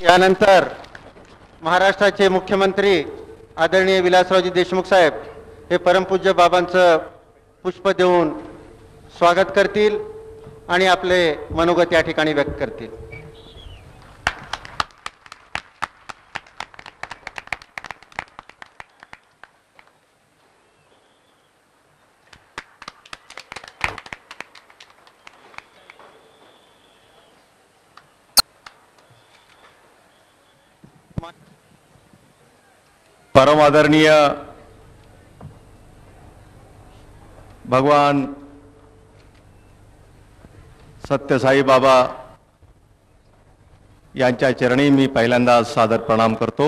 यानंतर महाराष्ट्राचे मुख्यमंत्री आदरणीय विलासरावजी देशमुख साहेब हे परमपूज्य बाबांचं पुष्प देऊन स्वागत करतील आणि आपले मनोगत या ठिकाणी व्यक्त करतील। परम आदरणीय भगवान सत्यसाई बाबा यांच्या चरणी मी पहिल्यांदा सादर प्रणाम करतो।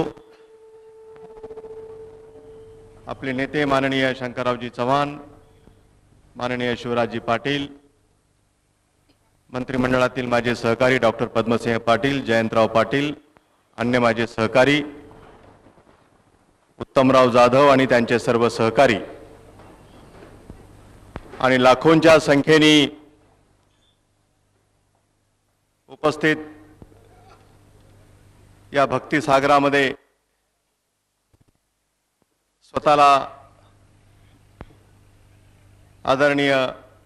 आपले नेते माननीय शंकररावजी चव्हाण, माननीय शिवराजजी पाटील, मंत्रिमंडळातील माझे सहकारी डॉक्टर पद्मसिंह पाटील, जयंतराव पाटील, अन्य माझे सहकारी उत्तमराव जाधव आणि त्यांचे सर्व सहकारी आणि लाखोंच्या संख्येने उपस्थित या भक्तिसागरामध्ये स्वतःला आदरणीय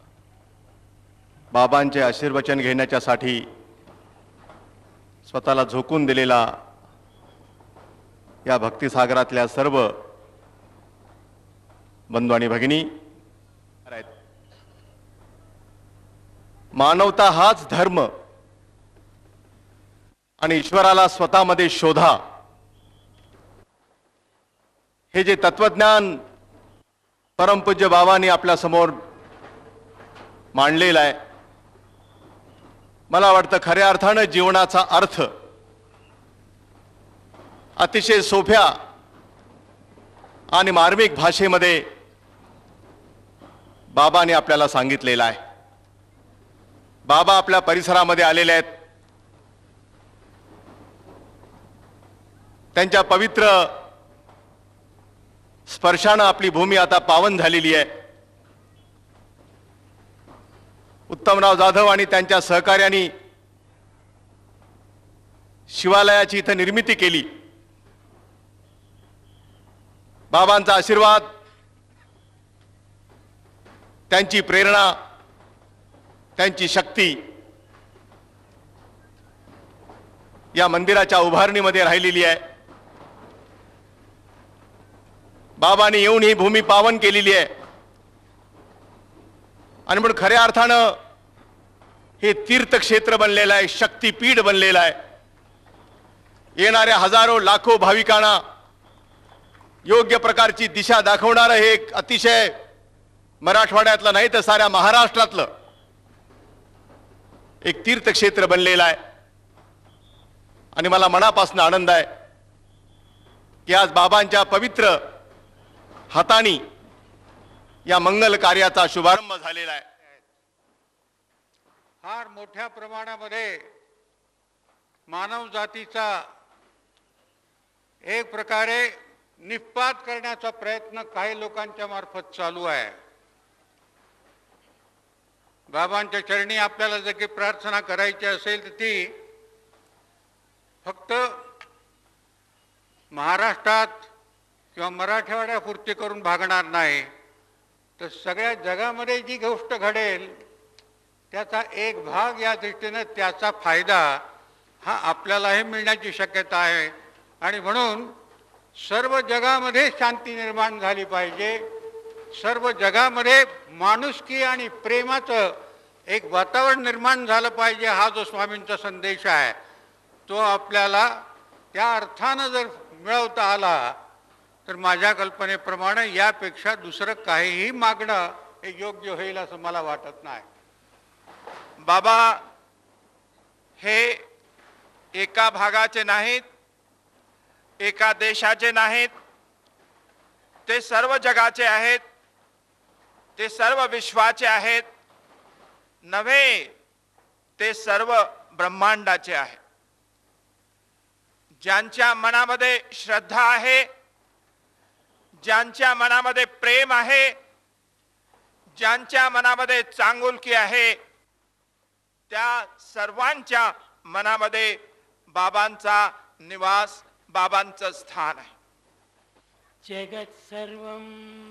बाबांचे आशीर्वचन घेण्याच्यासाठी स्वतःला झोकून दिलेला या भक्तिसागरातल्या सर्व बंधू आणि भगिनी, मानवता हाच धर्म आणि ईश्वराला स्वतःमध्ये शोधा हे जे तत्वज्ञान परमपूज्य बाबांनी आपल्या समोर मांडलेलं आहे, मला वाटतं खऱ्या अर्थानं जीवनाचा अर्थ अतिशय सोप्या आणि मार्मिक भाषेमध्ये बाबांनी आपल्याला सांगितलेला आहे। बाबा आपल्या परिसरामध्ये आलेले आहेत, त्यांच्या पवित्र स्पर्शानं आपली भूमी आता पावन झालेली आहे। उत्तमराव जाधव आणि त्यांच्या सहकार्यांनी शिवालयाची इथं निर्मिती केली। बाबांचा आशीर्वाद, त्यांची प्रेरणा, त्यांची शक्ती या मंदिराच्या उभारणीमध्ये राहिलेली आहे। बाबांनी येऊन ही भूमी पावन केलेली आहे आणि म्हणून खऱ्या अर्थानं हे तीर्थक्षेत्र बनलेलं आहे, शक्तिपीठ बनलेलं आहे। येणाऱ्या हजारो लाखो भाविकांना योग्य प्रकारची दिशा दाखवणारं हे एक अतिशय मराठवाड्यातलं नाही तर साऱ्या महाराष्ट्रातलं एक तीर्थक्षेत्र बनलेलं आहे आणि मला मनापासून आनंद आहे की आज बाबांच्या पवित्र हातांनी या मंगल कार्याचा शुभारंभ झालेला आहे। फार मोठ्या प्रमाणामध्ये मानव जातीचा एक प्रकारे निष्पात करण्याचा प्रयत्न काही लोकांच्या मार्फत चालू आहे। बाबांच्या चरणी आपल्याला जर काही प्रार्थना करायची असेल तर ती फक्त महाराष्ट्रात किंवा मराठवाड्यापुरती करून भागणार नाही, तर सगळ्या जगामध्ये जी गोष्ट घडेल त्याचा एक भाग या दृष्टीने त्याचा फायदा हा आपल्यालाही मिळण्याची शक्यता आहे आणि म्हणून सर्व जगामध्ये शांती निर्माण झाली पाहिजे, सर्व जगामध्ये माणुसकी आणि प्रेमाचं एक वातावरण निर्माण झालं पाहिजे। हा जो स्वामींचा संदेश आहे तो आपल्याला त्या अर्थानं जर मिळवता आला तर माझ्या कल्पनेप्रमाणे यापेक्षा दुसरं काहीही मागणं हे योग्य होईल असं मला वाटत नाही। बाबा हे एका भागाचे नाहीत, एका देशाचे नाहीत, ते सर्व जगाचे आहेत, ते सर्व विश्वाचे आहेत, नव्हे ते सर्व ब्रह्मांडाचे आहेत। ज्यांच्या मनामध्ये श्रद्धा आहे, ज्यांच्या मनामध्ये प्रेम आहे, ज्यांच्या मनामध्ये चांगुलकी आहे, त्या सर्वांच्या मनामध्ये बाबांचा निवास, बाबांचं स्थान आहे. जगत् सर्वं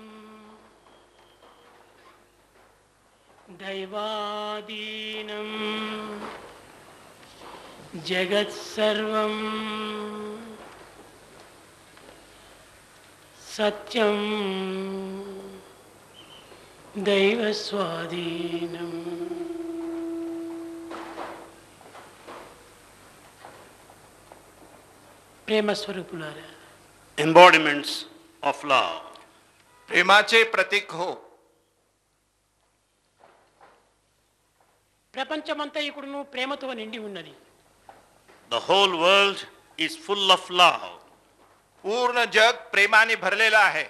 दैवाधीनं जगत् सर्वं सत्यं दैवस्वाधीनम्. प्रेम स्वरूपुलारा, embodiments of love. प्रेमाचे प्रतीक हो. ప్రపంచమంతా ఇప్పుడు ప్రేమతో నిండి ఉన్నది. The whole world is full of love. पूर्ण जग प्रेमाने भरलेलं आहे.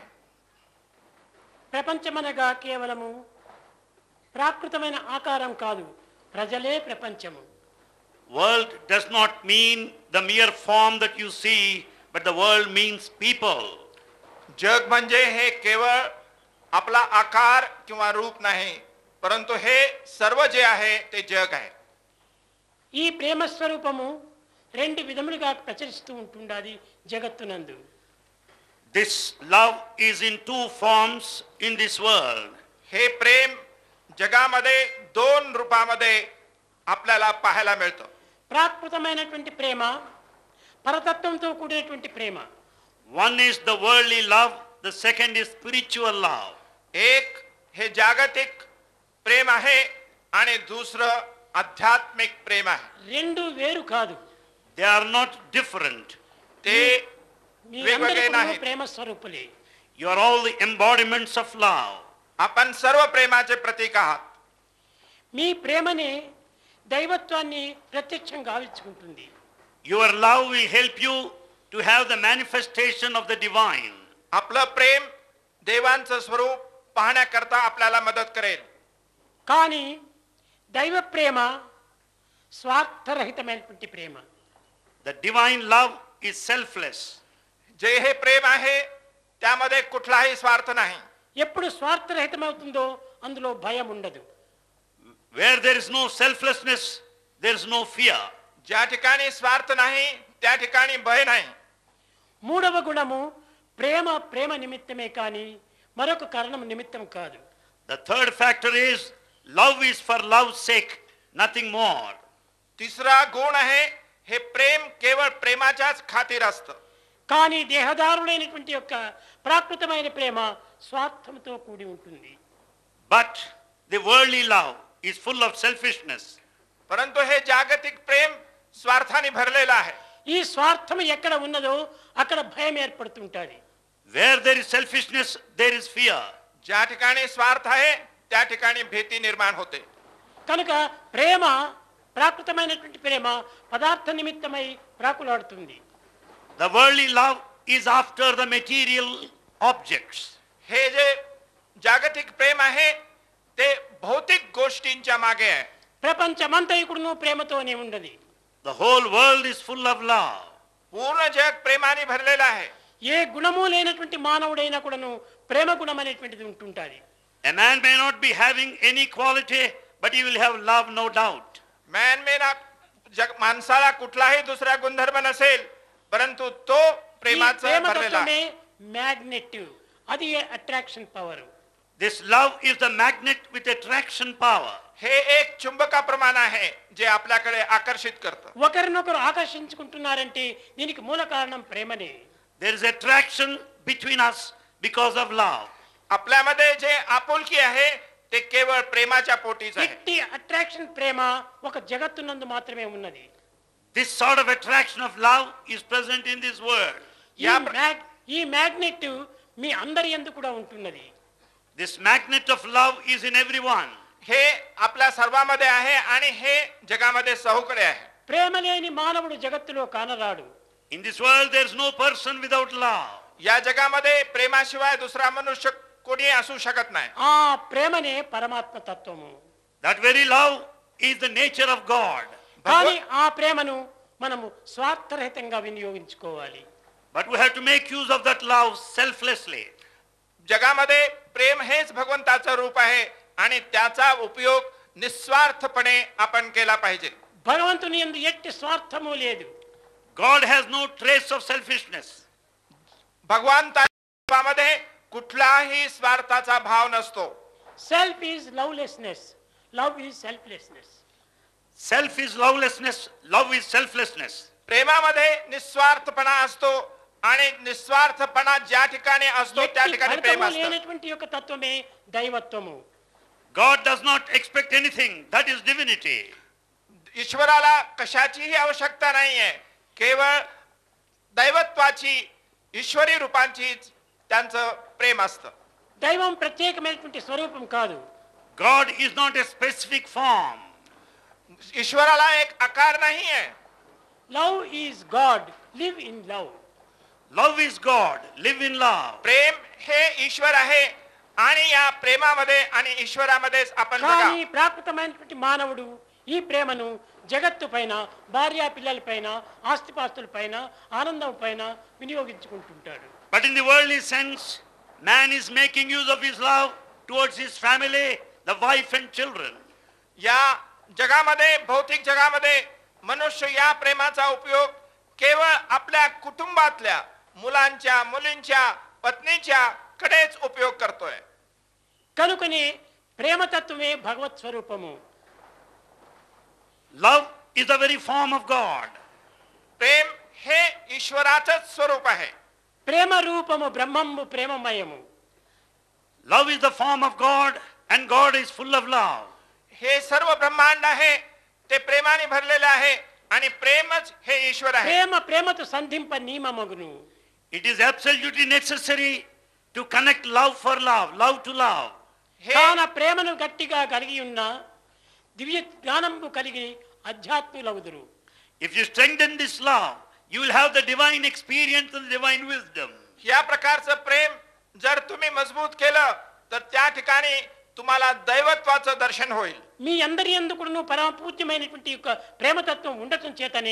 ప్రపంచమనగా కేవలము ప్రాకృతమైన ఆకారం కాదు, ప్రజలే ప్రపంచము. World does not mean the mere form that you see, but the world means people. जग म्हणजे हे केवळ आपला आकार किंवा रूप नाही, परंतु हे सर्व जे आहे ते जग आहे. ఈ ప్రేమ స్వరూపము రెండు విధములుగా ప్రచరిస్తూ ఉంటుండాది జగత్తునందు. This love is in two forms in this world. हे प्रेम जगामध्ये दोन रूपामध्ये आपल्याला पाहायला मिळतं. ప్రాకృతమైనటువంటి ప్రేమ, పరతత్వంతో కూడినటువంటి ప్రేమ. One is the worldly love, the second is spiritual love. एक हे जागतिक प्रेम आहे आणि दुसरं आध्यात्मिक प्रेम आहे. రెండు వేరు కాదు, They are not different. ते वेगवेगळे మీరందరూ नाहीत. ప్రేమ స్వరూపులే. You are all the embodiments of love. आपण सर्व प्रेमाचे प्रतीक आहात. మీ ప్రేమనే దైవత్వాన్ని ప్రత్యక్షంగా గావించుకుంటుంది. Your love will help you to have the manifestation of the divine. आपलं प्रेम देवांचं स्वरूप पाहण्याकरता आपल्याला मदत करेल. కానీ దైవ ప్రేమ స్వార్థరహితమైనటువంటి ప్రేమ. The divine love is selfless. जे हे प्रेम आहे त्यामध्ये कुठलाही स्वार्थ नाही. ఎప్పుడు స్వార్థరహితమవుతుందో అందులో భయం ఉండదు. Where there is no selflessness, there is no fear. ज्या ठिकाणी स्वार्थ नाही त्या ठिकाणी भय नाही. మూడవ గుణము ప్రేమ, ప్రేమ నిమిత్తమే కానీ మరొక కారణం నిమిత్తం కాదు. The third factor is love is for love's sake, nothing more. तिसरा गुण आहे हे प्रेम केवळ प्रेमाच्याच खातीर असतं. కానీ దేహదారుడైనటువంటి యొక్క ప్రాకృతమైన ప్రేమ స్వార్థంతో కూడి ఉంటుంది. But the worldly love is full of selfishness. परंतु हे जागतिक प्रेम स्वार्थाने भरलेलं आहे. ఈ స్వార్థం ఎక్కడ ఉన్నదో అక్కడ భయం ఏర్పడుతుంటుంది. Where there is selfishness, there is fear. ज्या ठिकाणी स्वार्थ आहे त्या ठिकाणी भीती निर्माण होते. కనుక ప్రేమ, ప్రాకృతమైనటువంటి ప్రేమ పదార్థ నిమిత్తమై ప్రాకులాడుతుంది. The worldly love is after the material objects. हे जे जागतिक प्रेम आहे ते भौतिक गोष्टींच्या मागे आहे. ప్రపంచమంతా ఇప్పుడు ప్రేమతోనే ఉన్నది. The whole world is full of love. पूर्ण जग प्रेमाने भरलेलं आहे. ఏ గుణము లేనటువంటి మానవుడైనా కూడాను ప్రేమ గుణం అనేటువంటిది ఉంటుంటుంది. A man may not be having any quality, but he will have love, no doubt. माणसाला कुठलाही दुसरा गुणधर्म नसेल, परंतु तो ఈ प्रेमाचा ప్రేమ भरलेला తత్వమే आहे. మ్యాగ్నెటివ్, అది attraction power. This love is the magnet with attraction power. हे एक चुंबकाप्रमाणे आहे जे आपल्याकडे आकर्षित करतं. ఒకరినొకరు ఆకర్షించుకుంటున్నారంటే దీనికి మూల కారణం ప్రేమనే. There is attraction between us because of love. आपल्यामध्ये जे आपुलकी आहे ते केवळ प्रेमाच्या पोटीच आहे. ఇట్టి అట్రాక్షన్ ప్రేమ ఒక జగత్తునందు మాత్రమే ఉన్నది. This sort of attraction of love is present in this world. ఈ మ్యాగ్నెట్ మీ అందరి యందు కూడా ఉంటున్నది. This magnet of love is in everyone. हे आपल्या सर्वांमध्ये आहे आणि हे जगामध्ये सहुकडे आहे. ప్రేమ లేని మానవుడు జగత్తులో కానరాడు. In this world there is no person without love. या जगामध्ये प्रेमाशिवाय दुसरा मनुष्य कोणी असू शकत नाही. ఆ ప్రేమనే పరమాత్మ తత్వము. That very love is the nature of God. కానీ ఆ ప్రేమను మనము స్వార్థరహితంగా వినియోగించుకోవాలి. But we have to make use of that love selflessly. जगामध्ये प्रेम हेच भगवंताचं रूप आहे आणि त्याचा उपयोग निस्वार्थपणे आपण केला पाहिजे. భగవంతుని యందు ఎట్టి స్వార్థము లేదు. God has no trace of selfishness. भगवंतामध्ये कुठलाही स्वार्थाचा भाव नसतो. Self is lovelessness. Love is selflessness. Self is lovelessness, love is selflessness. प्रेमामध्ये निस्वार्थपणा असतो आणि निस्वार्थपणा ज्या ठिकाणी असतो त्या ఎట్టి ठिकाणी प्रेम ఫలితము असतं. లేనటువంటి యొక్క తత్వమే దైవత్వము. God does not expect anything, that is divinity. ईश्वराला कशाचीही आवश्यकता नाहीये, केवळ दैवत्वाची ईश्वरी रूपांचीच त्यांचं प्रेम असतं. దైవం ప్రత్యేకమైనటువంటి స్వరూపం కాదు. God is not a specific form. ईश्वराला एक आकार नाहीये. Love is God. Live in love. Love is God, live in love. प्रेम हे ईश्वर आहे आणि या प्रेमामध्ये आणि ईश्वरामध्येच आपण बघा. కానీ ప్రాకృతమైనటువంటి మానవుడు ఈ ప్రేమను జగత్తు పైన, భార్యా పిల్లల పైన, ఆస్తిపాస్తుల పైన, ఆనందం పైన వినియోగించుకుంటుంటాడు. But in the worldly sense, man is making use of his love towards his family, the wife and children. या जगामध्ये, भौतिक जगामध्ये मनुष्य या प्रेमाचा उपयोग केवळ आपल्या कुटुंबातल्या मुलांच्या, मुलींच्या, पत्नीच्या कडेच उपयोग करतोय. కనుకనే ప్రేమతత్వమే భగవత్ స్వరూపము. Love is the very form of God. प्रेम हे ईश्वराचंच स्वरूप आहे. ప్రేమ రూపము బ్రహ్మము ప్రేమమయము. Love is the form of God and God is full of love. हे सर्व ब्रह्मांड आहे ते प्रेमाने भरलेले आहे आणि प्रेमच हे ईश्वर आहे. ప్రేమ ప్రేమతో సంధింప నియమమగును. It is absolutely necessary to connect love for love, love to love. हे కాన ప్రేమను గట్టిగా కలిగి ఉన్న దివ్య జ్ఞానము కలిగి అధ్యాత్ములవుదురు. If you strengthen this love, you will have the divine experience and divine wisdom. या प्रकारचं प्रेम जर तुम्ही मजबूत केलं तर त्या ठिकाणी तुम्हाला दैवत्वाचं दर्शन होईल. మీ అందరి యందుకును పరమ పూజ్యమైనటువంటి యొక్క ప్రేమతత్వం ఉండటం చేతనే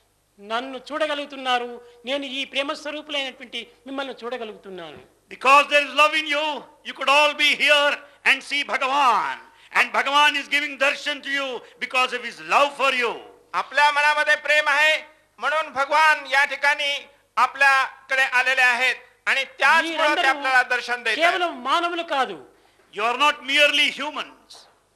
నన్ను చూడగలుగుతున్నారు. నేను ఈ ప్రేమ స్వరూపులైనటువంటి మిమ్మల్ని చూడగలుగుతున్నాను. Because there is love in you, you could all be here and see Bhagavan. And Bhagavan is giving darshan to you because of his love for you. आपल्या मनामध्ये प्रेम आहे म्हणून भगवान या ठिकाणी आपल्याकडे आलेले आहेत आणि त्याचमुळे ते आपल्याला दर्शन देत आहेत. కేవలం మానవులు కాదు, You are not merely humans.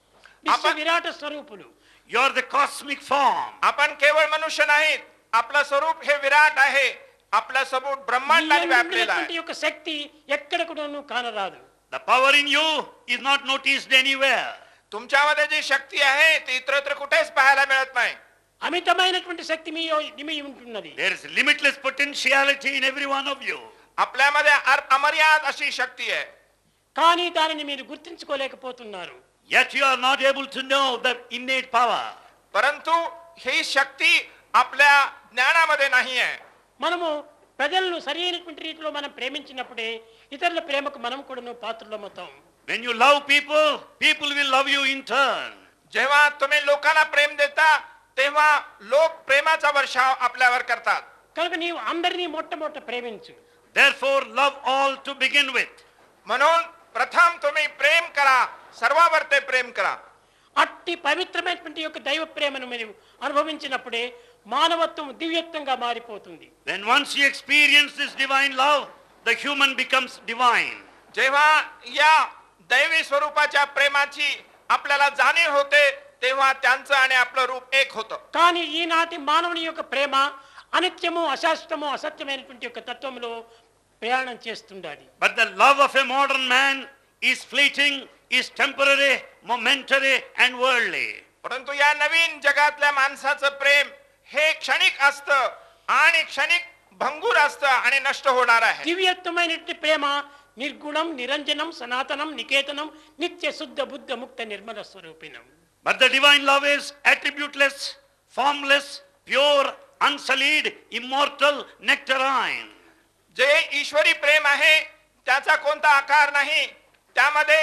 విశ్వ విరాట స్వరూపులు. You are the cosmic form. आपण केवळ मनुष्य नाहीत. आपलं स्वरूप हे विराट आहे. आपलं स्वरूप ब्रह्मांडाने व्यापलेलं ఉన్నటువంటి आहे. యొక్క శక్తి ఎక్కడ కూడాను కానరాదు. The power in you is not noticed anywhere. तुमच्यामध्ये जी शक्ती आहे ती इतरत्र कुठेच पाहायला मिळत नाही. అమితమైనటువంటి శక్తి మీ ఉంటున్నది. There is limitless potentiality in every one of you. आपल्यामध्ये अमर्याद अशी शक्ती आहे. కానీ దానిని మీరు గుర్తించుకోలేకపోతున్నారు. Yet you are not able to know the innate power. परंतु ही शक्ती आपल्या ज्ञानामध्ये नाही आहे. మనము ప్రజలను సరైనటువంటి రీతిలో మనం ప్రేమించినప్పుడే ఇతరుల ప్రేమకు మనం కూడాను పాత్రలమవుతాం. When you love people, people will love you in turn. जेव्हा तुम्ही लोकांना प्रेम देता तेव्हा लोक प्रेमाचा वर्षाव आपल्यावर करतात. కనుక నీవు అందరినీ మొట్టమొదట ప్రేమించు. Therefore, love all to begin with. म्हणून प्रथम तुम्ही प्रेम करा, सर्वांवर ते प्रेम करा. అట్టి పవిత్రమైనటువంటి యొక్క దైవ ప్రేమను మీరు అనుభవించినప్పుడే మానవత్వం దివ్యత్వంగా మారిపోతుంది. Then once you experience this divine love, the human becomes divine. जेव्हा या दैवी स्वरूपाच्या प्रेमाची आपल्याला जाणीव होते तेव्हा त्यांचं आणि आपलं रूप एक होतं. కానీ ఈనాటి మానవుని యొక్క ప్రేమ అనిత్యము, అశాశ్వతము, అసత్యమైనటువంటి యొక్క తత్వంలో ప్రయాణం చేస్తుండాలి. But the love of a modern man is fleeting, is temporary, momentary and worldly. परंतु या नवीन जगातल्या माणसाचं प्रेम हे क्षणिक असतं आणि क्षणिक भंगूर असतं आणि नष्ट होणार आहे. దివ్యత్వమైనటువంటి ప్రేమ నిర్గుణం, నిరంజనం, సనాతనం, నికేతనం, నిత్య శుద్ధ బుద్ధ ముక్త Nirmala స్వరూపిణం. But the divine love is attributeless, formless, pure, unsullied, immortal, nectarine. जे ईश्वरी प्रेम आहे त्याचा कोणता आकार नाही. त्यामध्ये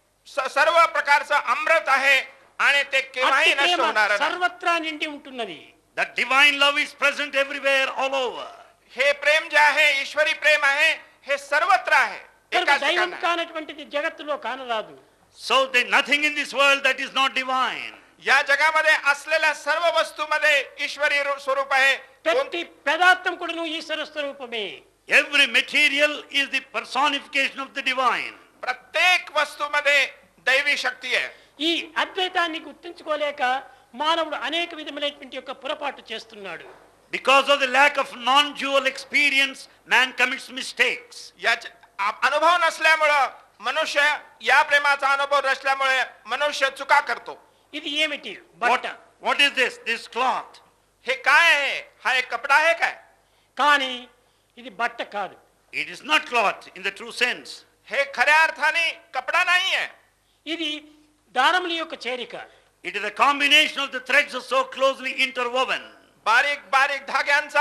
सर्व प्रकारचं अमृत आहे आणि ते केव्हाही అట్టి नष्ट ప్రేమ होणार नाही. సర్వత్రా నిండి ఉంటున్నది. That divine love is present everywhere, all over. हे प्रेम जे आहे ईश्वरी प्रेम आहे हे सर्वत्र आहे. కనుక एकाच దైవం ठिकाणी. కానటువంటిది జగత్తులో కానరాదు. So there is nothing in this world that is not divine. या जगामध्ये असलेल्या सर्व वस्तूमध्ये ईश्वरी स्वरूप आहे. ప్రతి పదార్థం కూడాను ఈశ్వర స్వరూపమే. Every material is the personification of the divine. प्रत्येक वस्तूमध्ये दैवी शक्ती आहे. ఈ అద్వైతాన్ని గుర్తించుకోలేక మానవుడు అనేక విధములైనటువంటి యొక్క పొరపాటు చేస్తున్నాడు. Because of the lack of non-dual experience, man commits mistakes. याचे अनुभव नसल्यामुळे मनुष्य या प्रेमाचा अनुभव नसल्यामुळे मनुष्य चुका करतो. ఇది ఏమిటి? బట్ట. What is this? This cloth. हे काय आहे? हा एक कपडा आहे काय? కానీ ఇది బట్ట కాదు. It is not cloth in the true sense. हे खऱ्या अर्थाने कपडा नाही आहे. ఇది దారముల యొక్క చేరిక. It is a combination of the threads are so closely interwoven. बारीक बारीक धाग्यांचा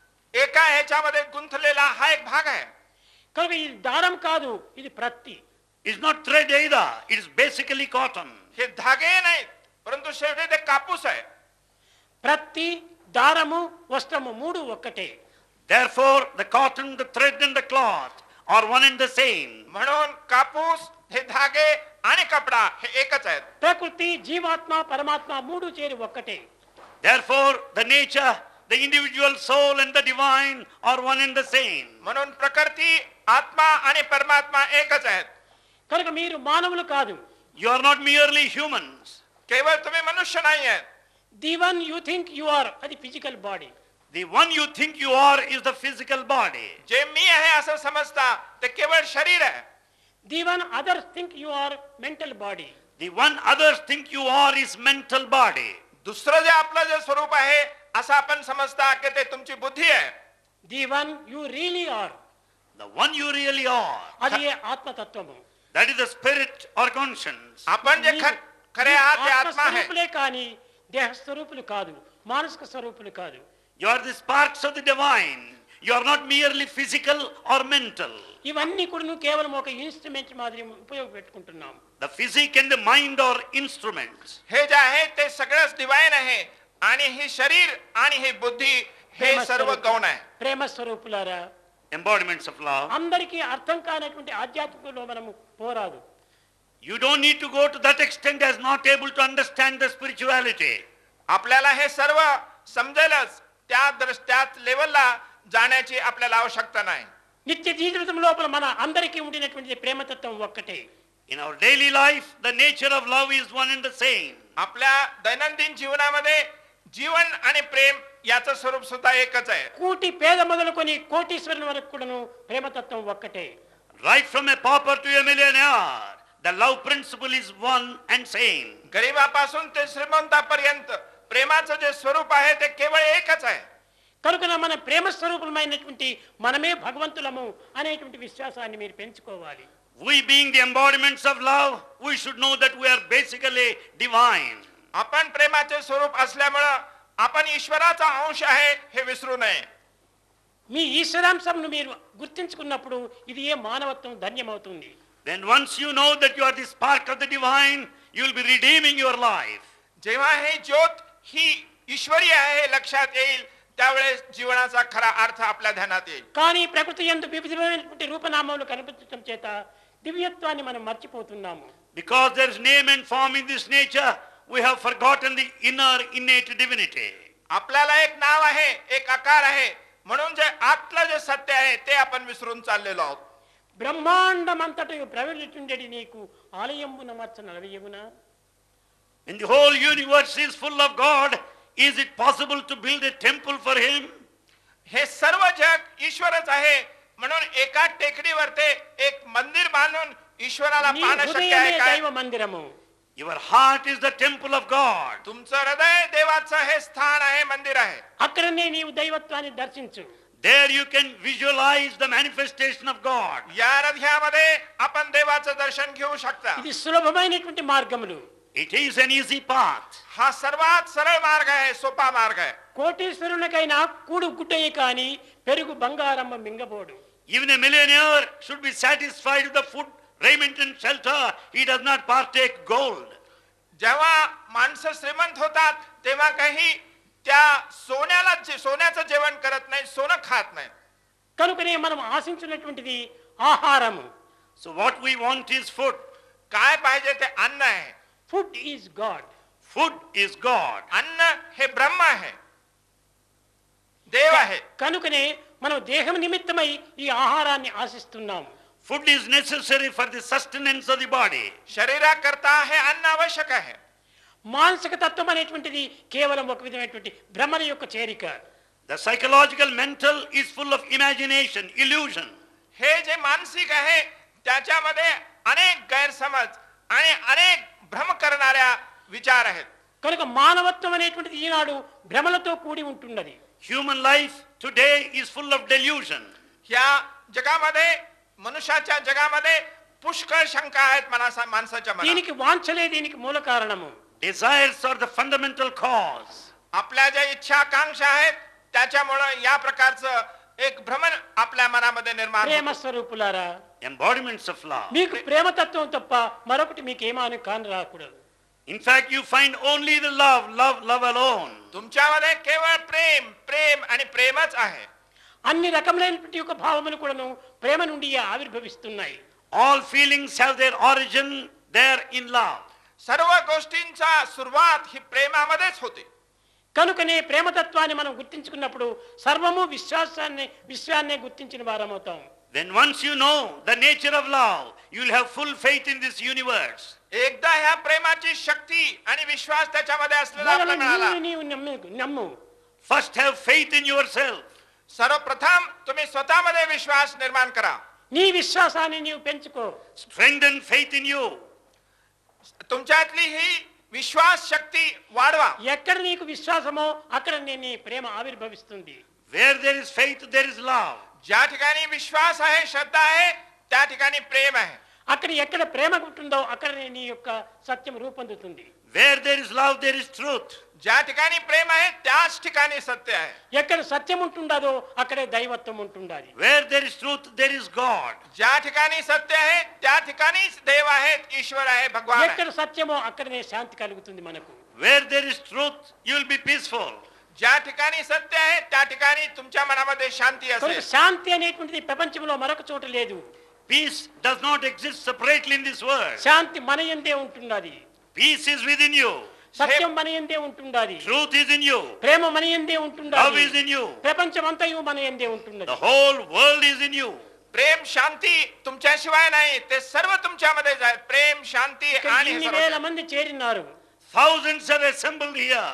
एका ह्याच्यामध्ये गुंथलेला हा एक भाग आहे. కనుక ఇది దారం కాదు, ఇది ప్రత్తి. It's not thread either. It is basically cotton. हे धागे नाहीत, परंतु शेवटी ते कापूस आहे. ప్రత్తి, దారము, వస్త్రము మూడు ఒక్కటే. Therefore, the cotton, the thread and the cloth are one and the same. म्हणून कापूस, हे धागे आणि कपडा हे एकच आहेत. ప్రకృతి, జీవాత్మ, పరమాత్మ మూడు చేరి ఒక్కటే. Therefore, the nature, the individual soul and the divine are one and the same. म्हणून प्रकृती, आत्मा आणि परमात्मा एकच आहेत. కనుక మీరు మానవులు కాదు. You are not merely humans. केवळ तुम्ही मनुष्य नाही आहेत. The one you think you are అది physical body. The one you think you are is the physical body. जे मी आहे असं समजता ते केवळ शरीर आहे. The one others think you are mental body. The one others think you are is mental body. दुसरं जे आपलं जे स्वरूप आहे असं आपण समजता की ते तुमची बुद्धी आहे. The one you really are The one you really are. అది ఆత్మతత్వము. That is the spirit or conscience. आपण जे खरे आहात ते आत्मा आहे. స్వరూపులే కానీ దేహ స్వరూపులు కాదు, మానసిక స్వరూపులు కాదు. You are the sparks of the divine. You are not merely physical or mental. ఇవన్నీ కూడా కేవలం ఒక ఇన్స్ట్రుమెంట్ మాదిరి ఉపయోగపెట్టుకుంటున్నాం. The physique and the mind are instruments. हे जे आहे ते सगळंच डिवाइन आहे आणि ही शरीर आणि ही बुद्धी हे सर्व गौण आहे. ప్రేమ స్వరూపులారా, Embodiments of love. అందరికీ అర్థం కానటువంటి ఆధ్యాత్మికలో మనము పోరాదు. You don't need to go to that extent as not able to understand the spirituality. आपल्याला हे सर्व समजेलच, त्याच लेवलला जाण्याची आपल्याला आवश्यकता नाही. నిత్య జీవితం లోపల మన అందరికీ ఉండినటువంటి ప్రేమతత్వం ఒక్కటే. In our daily life, the nature of love is one and the same. आपल्या दैनंदिन जीवनामध्ये जीवन आणि प्रेम याचं स्वरूप सुद्धा एकच आहे. కోటి పేద మొదలుకొని కోటీశ్వరుని వరకు కూడాను ప్రేమతత్వం ఒక్కటే. Right from a pauper to a millionaire, the love principle is one and same. गरीबापासून ते श्रीमंतापर्यंत प्रेमाचं जे स्वरूप आहे ते केवळ एकच आहे. కనుక మన ప్రేమ స్వరూపమైనటువంటి మనమే భగవంతులము అనేటువంటి విశ్వాసాన్ని మీరు పెంచుకోవాలి. We being the embodiments of love, we should know that we are basically divine. आपण प्रेमाचे स्वरूप असल्यामुळे आपण ईश्वराचा अंश आहे हे विसरू नये. మీ ఈశ్వరాంశంను మీరు గుర్తించుకున్నప్పుడు ఇది ఏ మానవత్వం ధన్యమవుతుంది. Then once you know that you are the spark of the divine, you will be redeeming your life. जेव्हा हे ज्योत ही ईश्वरी आहे हे लक्षात येईल त्यावेळेस जीवनाचा खरा अर्थ आपल्या ध्यानात येईल. కానీ ప్రకృతి యందు వివిధమైనటువంటి రూపనామములు కనిపించడం చేత దివ్యత్వాన్ని మనం మర్చిపోతున్నాము. Because there is name and form in this nature, we have forgotten the inner innate divinity. आपल्याला एक नाव आहे, एक आकार आहे, म्हणून जे आतलं जे सत्य आहे ते आपण विसरून चाललेलो आहोत. బ్రహ్మాండమంతటయు ప్రవహించుండెడి నీకు ఆలయంబున మార్చన అలయమునా. When the whole universe is full of God, is it possible to build a temple for him? हे सर्व जग ईश्वरच आहे म्हणून एका टेकडीवर ते एक मंदिर बांधून ईश्वराला నీ पाहणं शक्य హృదయమే आहे का? దైవ మందిరము. Your heart is the temple of God. तुमचं हृदय देवाचं हे स्थान आहे, मंदिर आहे. అక్కడనే నీవు దైవత్వాన్ని దర్శించు. There you can visualize the manifestation of God. या हृदयामध्ये आपण देवाचं दर्शन घेऊ शकता. ఇది సులభమైనటువంటి మార్గములు. It is an easy path. हा सर्वात सरळ मार्ग आहे, सोपा मार्ग आहे. కోటీశ్వరునికైనా కూడు గుడ్డయే కాని పెరుగు Bangaramma మింగబోడు. Even a millionaire should be satisfied with the food, raiment and shelter. He does not partake gold. जेव्हा माणसं श्रीमंत होतात तेव्हा काही त्या सोन्याचं जेवण करत नाही, सोनं खात नाही. కనుకనే మనం ఆశించినటువంటిది ఆహారము. So what we want is food. काय पाहिजे ते अन्न आहे. Food is God. Food is God. अन्न हे ब्रह्म आहे, देव आहे. కనుకనే మనం దేహం నిమిత్తమై ఈ ఆహారాన్ని ఆశిస్తున్నాం. Food is necessary for the sustenance of the body. शरीराकरता हे अन्न आवश्यक आहे. మానసిక తత్వం అనేటువంటిది కేవలం ఒక విధమైనటువంటి భ్రమల యొక్క చేరిక. The psychological mental is full of imagination, illusion. हे जे मानसिक आहे त्याच्यामध्ये अनेक गैरसमज आणि अनेक भ्रम करणाऱ्या विचार आहेत. కనుక మానవత్వం అనేటువంటిది ఈనాడు భ్రమలతో కూడి ఉంటున్నది. Human life today is full of delusion. या जगामध्ये, मनुष्याच्या जगामध्ये पुष्कळ शंका आहेत माणसाच्या मनात. దీనికి వాంఛలే దీనికి మూల కారణము. Desires are the fundamental cause. आपल्या ज्या इच्छा आकांक्षा आहेत त्याच्यामुळे या प्रकारचं एक भ्रमण आपल्या मनामध्ये निर्माण ప్రేమ होतं. స్వరూపులారా, Embodiments of love. మీకు ప్రేమతత్వం తప్ప మరొకటి మీకేమాను కాని రాకూడదు. In fact, you find only the love, love, love alone. तुमच्यामध्ये केवळ प्रेम, प्रेम आणि प्रेमच आहे. అన్ని రకములైనటువంటి యొక్క భావములు కూడాను ప్రేమ నుండి ఆవిర్భవిస్తున్నాయి. All feelings have their origin there in love. सर्व गोष्टींचा सुरुवात ही प्रेमामध्येच होते. కనుకనే ప్రేమతత్వాన్ని మనం గుర్తించుకున్నప్పుడు సర్వము విశ్వాన్నే గుర్తించిన వారమవుతాం. Then once you know the nature of love, you will have full faith in this universe. एकदा ह्या प्रेमाची शक्ती आणि विश्वास त्याच्यामध्ये असलेला आपल्याला मिळाला. నీవు నమ్ము. First have faith in yourself. सर्वप्रथम तुम्ही स्वतःमध्ये विश्वास निर्माण करा. నీ విశ్వాసాన్ని నీవు పెంచుకో. Strengthen faith in you. तुमच्यातली ही विश्वास शक्ती वाढवा. ఎక్కడ నీకు విశ్వాసమో అక్కడ నీ ప్రేమ ఆవిర్భవిస్తుంది. Where there is faith, there is love. ज्या ठिकाणी विश्वास आहे, श्रद्धा आहे, त्या ठिकाणी प्रेम आहे. అక్కడ ఎక్కడ ప్రేమ ఉంటుందో అక్కడ నీ యొక్క సత్యం రూపొందుతుంది. Where there is love, there is truth. ज्या ठिकाणी प्रेम आहे त्याच ठिकाणी सत्य आहे. ఎక్కడ సత్యం ఉంటుండదో అక్కడే దైవత్వం ఉంటుండాలి. Where there is truth, there is God. ज्या ठिकाणी सत्य आहे त्या ठिकाणीच देव आहेत, ईश्वर आहे, भगवान आहे. ఎక్కడ సత్యమో అక్కడనే శాంతి కలుగుతుంది మనకు. Where there is truth, you will be peaceful. ज्या ठिकाणी सत्य आहे त्या ठिकाणी तुमच्या मनामध्ये शांती కనుక असेल. శాంతి అనేటువంటిది ప్రపంచంలో మరొక చోట లేదు. Peace does not exist separately in this world. శాంతి మన యందే ఉంటున్నది. Peace is within you. సత్యం మన యందే ఉంటున్నది. Truth is in you. ప్రేమ మన యందే Love ఉంటున్నది. is in you. ప్రపంచం అంతయు మన యందే ఉంటున్నది. The whole world is in you. प्रेम शांती तुमच्याशिवाय नाही, ते सर्व तुमच्यामध्येच आहे. प्रेम शांती ఇక్కడ आणि ఇన్ని सर्व. వేల మంది చేరినారు. Thousands have assembled here.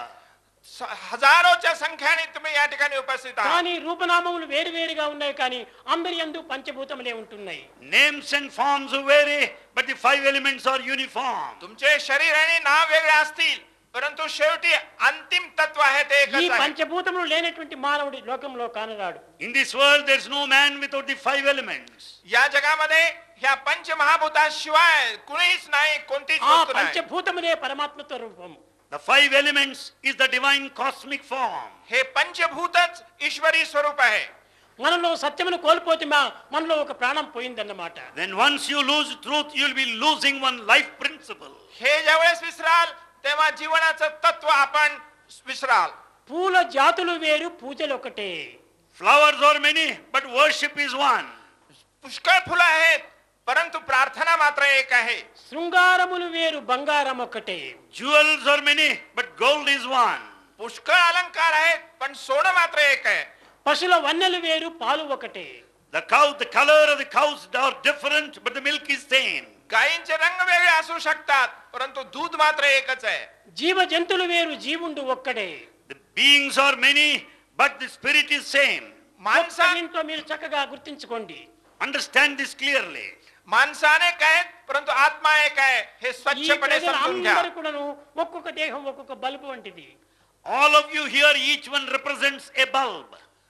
हजारोच्या संख्याने तुम्ही या ठिकाणी उपस्थित आहात. కానీ రూపనామములు వేరువేరుగా ఉన్నాయి, కానీ అందరి యందు పంచభూతములే ఉంటున్నాయి. Names and forms vary, but the five elements are uniform. तुमचे शरीर आणि नाव वेगळे असतील, परंतु शेवटी अंतिम तत्व आहे ते ఈ एकच आहे. పంచభూతములు లేనటువంటి మానవుడి లోకంలో కానరాడు. In this world, there is no man without the five elements. या जगामध्ये ह्या पंचमहाभूताशिवाय कुणीच नाही, कोणतीच ఆ वस्तू नाही. పంచభూతములే పరమాత్మతో రూపం. The five elements is the divine cosmic form. हे पंचभूतच ईश्वरी स्वरूप आहे. మనలో సత్యమును కోల్పోతే మనలో ఒక ప్రాణం పోయిందన్నమాట. Then once you lose truth, you will be losing one life principle. हे ज्यावेळेस विसराल तेव्हा जीवनाचं तत्व आपण विसराल. పూల జాతులు వేరు, పూజలు ఒకటే. Flowers are many, but worship is one. पुष्कळ फुलं आहेत, परंतु प्रार्थना मात्र एक आहे. శృంగారములు వేరు, బంగారం ఒకటే. Jewels are many, but gold is one. पुष्कळ अलंकार आहेत, पण सोनं मात्र एक आहे. పశుల వన్నెలు వేరు, పాలు ఒకటే. The color of the cows are different, but the milk is same. गायींचे रंग वेगळे असू शकतात, परंतु दूध मात्र एकच आहे. జీవ జంతువులు వేరు, జీవుండు ఒక్కడే. The beings are many, but the spirit is same. माणसा దీంట్లో మీరు చక్కగా గుర్తించుకోండి. Understand this clearly. माणसं अनेक आहेत, परंतु आत्मा एक आहे. हे ఈ स्वच्छपणे समजून घ्या. అందరూ కూడాను ఒక్కొక్క దేహం ఒక్కొక్క బల్బు వంటిది. All of you here, each one represents a bulb.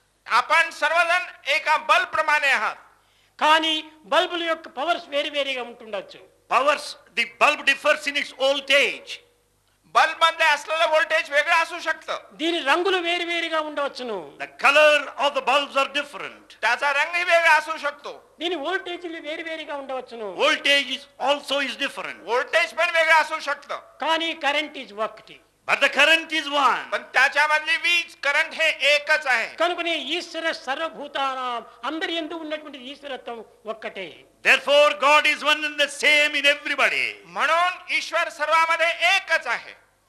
आपण सर्वजण एका बल्ब प्रमाणे आहात. కానీ బల్బుల యొక్క పవర్స్ వేరువేరుగా ఉంటుండొచ్చు. Powers, the bulb differs in its voltage. Bulb मध्ये असलेलं व्होल्टेज वेगळं असू शकतं. దీని రంగులు వేరువేరుగా ఉండవచ్చును. The color of the bulbs are different. त्याचा रंगही वेगळा असू शकतो. దీని వోల్టేజీలు వేరువేరుగా ఉండవచ్చును. Voltage also is different. Voltage पण वेगळं असू शकतं. కానీ కరెంట్ ఈజ్ ఒకటి. But the current is one. पण त्याच्यामधली वीज करंट हे एकच आहे. కనుకనే ఈశ్వర సర్వభూతానాం అందరి యందు ఉన్నటువంటి ఈశ్వరత్వం ఒక్కటే. Therefore, God is one and the same in everybody. म्हणून ईश्वर सर्वांमध्ये एकच आहे.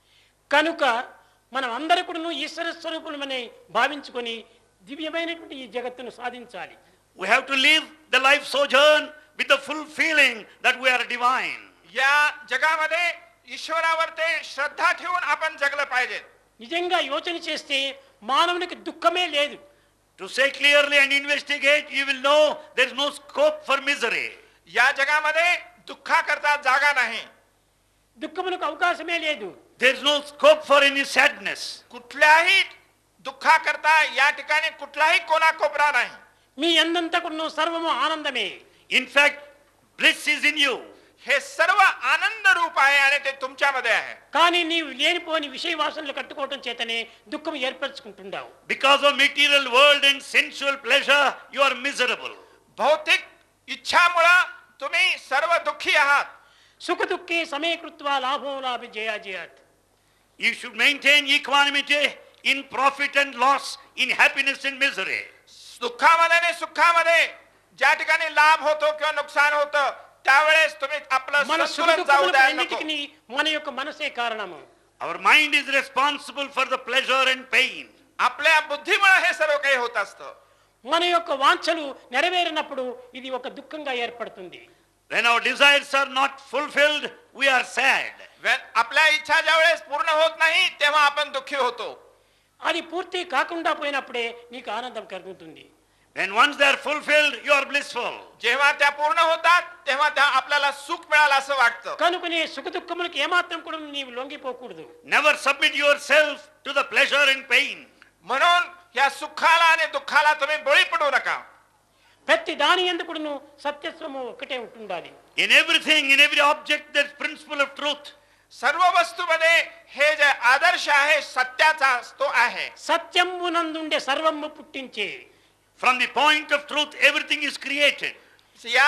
కనుక మనం అందరూ కూడా ఈశ్వర స్వరూపులమని భావించుకొని దివ్యమైనటువంటి ఈ జగత్తును సాధించాలి. We have to live the life sojourn with the full feeling that we are divine. या जगामध्ये ईश्वरावरती श्रद्धा ठेवून आपण जगलं पाहिजे. నిజంగా యోచన చేస్తే మానవునికి దుఃఖమే లేదు. To say clearly and investigate, you will know there is no scope for misery. या जगामध्ये दुःखाकरता जागा नाही. దుఃఖమునకు అవకాశమే లేదు. There is no scope for any sadness. कुठल्याही दुःखाकरता या ठिकाणी कुठलाही कोणाकोपरा नाही. మీ అందంతా కూడా సర్వము ఆనందమే. In fact, bliss is in you. हे सर्व आनंद रूप आहे आणि ते तुमच्यामध्ये आहे. కానీ నీవు లేనిపోని విషయ వాసనలు కట్టుకోవటం చేతనే దుఃఖం ఏర్పరచుకుంటున్నావు. Because of material world and sensual pleasure, you are miserable. भौतिक इच्छामुळे तुम्ही सर्व दुःखी आहात. సుఖ దుఃఖే సమయకృత్వా లాభో లాభ జయాజయాత్. You should maintain equanimity in profit and loss, in happiness and misery. दुःखामध्ये आणि सुखामध्ये ज्या ठिकाणी लाभ होतो किंवा नुकसान होतं त्यावेळेस तुम्ही आपलं మన సుఖ संतुलन जाऊ द्यायला नको. దుఃఖములన్నిటికీ మన యొక్క మనసే కారణము. Our mind is responsible for the pleasure and pain. आपल्या बुद्धीमुळे हे सर्व काही होत असतं. మన యొక్క వాంఛలు నెరవేరినప్పుడు ఇది ఒక దుఃఖంగా ఏర్పడుతుంది. When our desires are not fulfilled, we are sad. आपल्या इच्छा ज्यावेळेस पूर्ण होत नाही तेव्हा आपण दुःखी होतो. అది పూర్తి కాకుండా పోయినప్పుడే నీకు ఆనందం కలుగుతుంది. When once they are fulfilled, you are blissful. जेव्हा त्या पूर्ण होतात तेव्हा त्या आपल्याला सुख मिळालं असं वाटतं. కనుకనే సుఖ దుఃఖములకు ఏమాత్రం కూడా నీవు లొంగిపోకూడదు. Never submit yourself to the pleasure and pain. म्हणून या सुखाला आणि दुःखाला तुम्ही बळी पडू नका. ప్రతి దాని యందు కూడాను సత్యత్వము ఒకటే ఉంటుండాలి. In everything, in every object, there is principle of truth. सर्व वस्तूमध्ये हे जे आदर्श आहे सत्याचा तो आहे. సత్యమునందుండే సర్వము పుట్టించే. From the point of truth, everything is created. या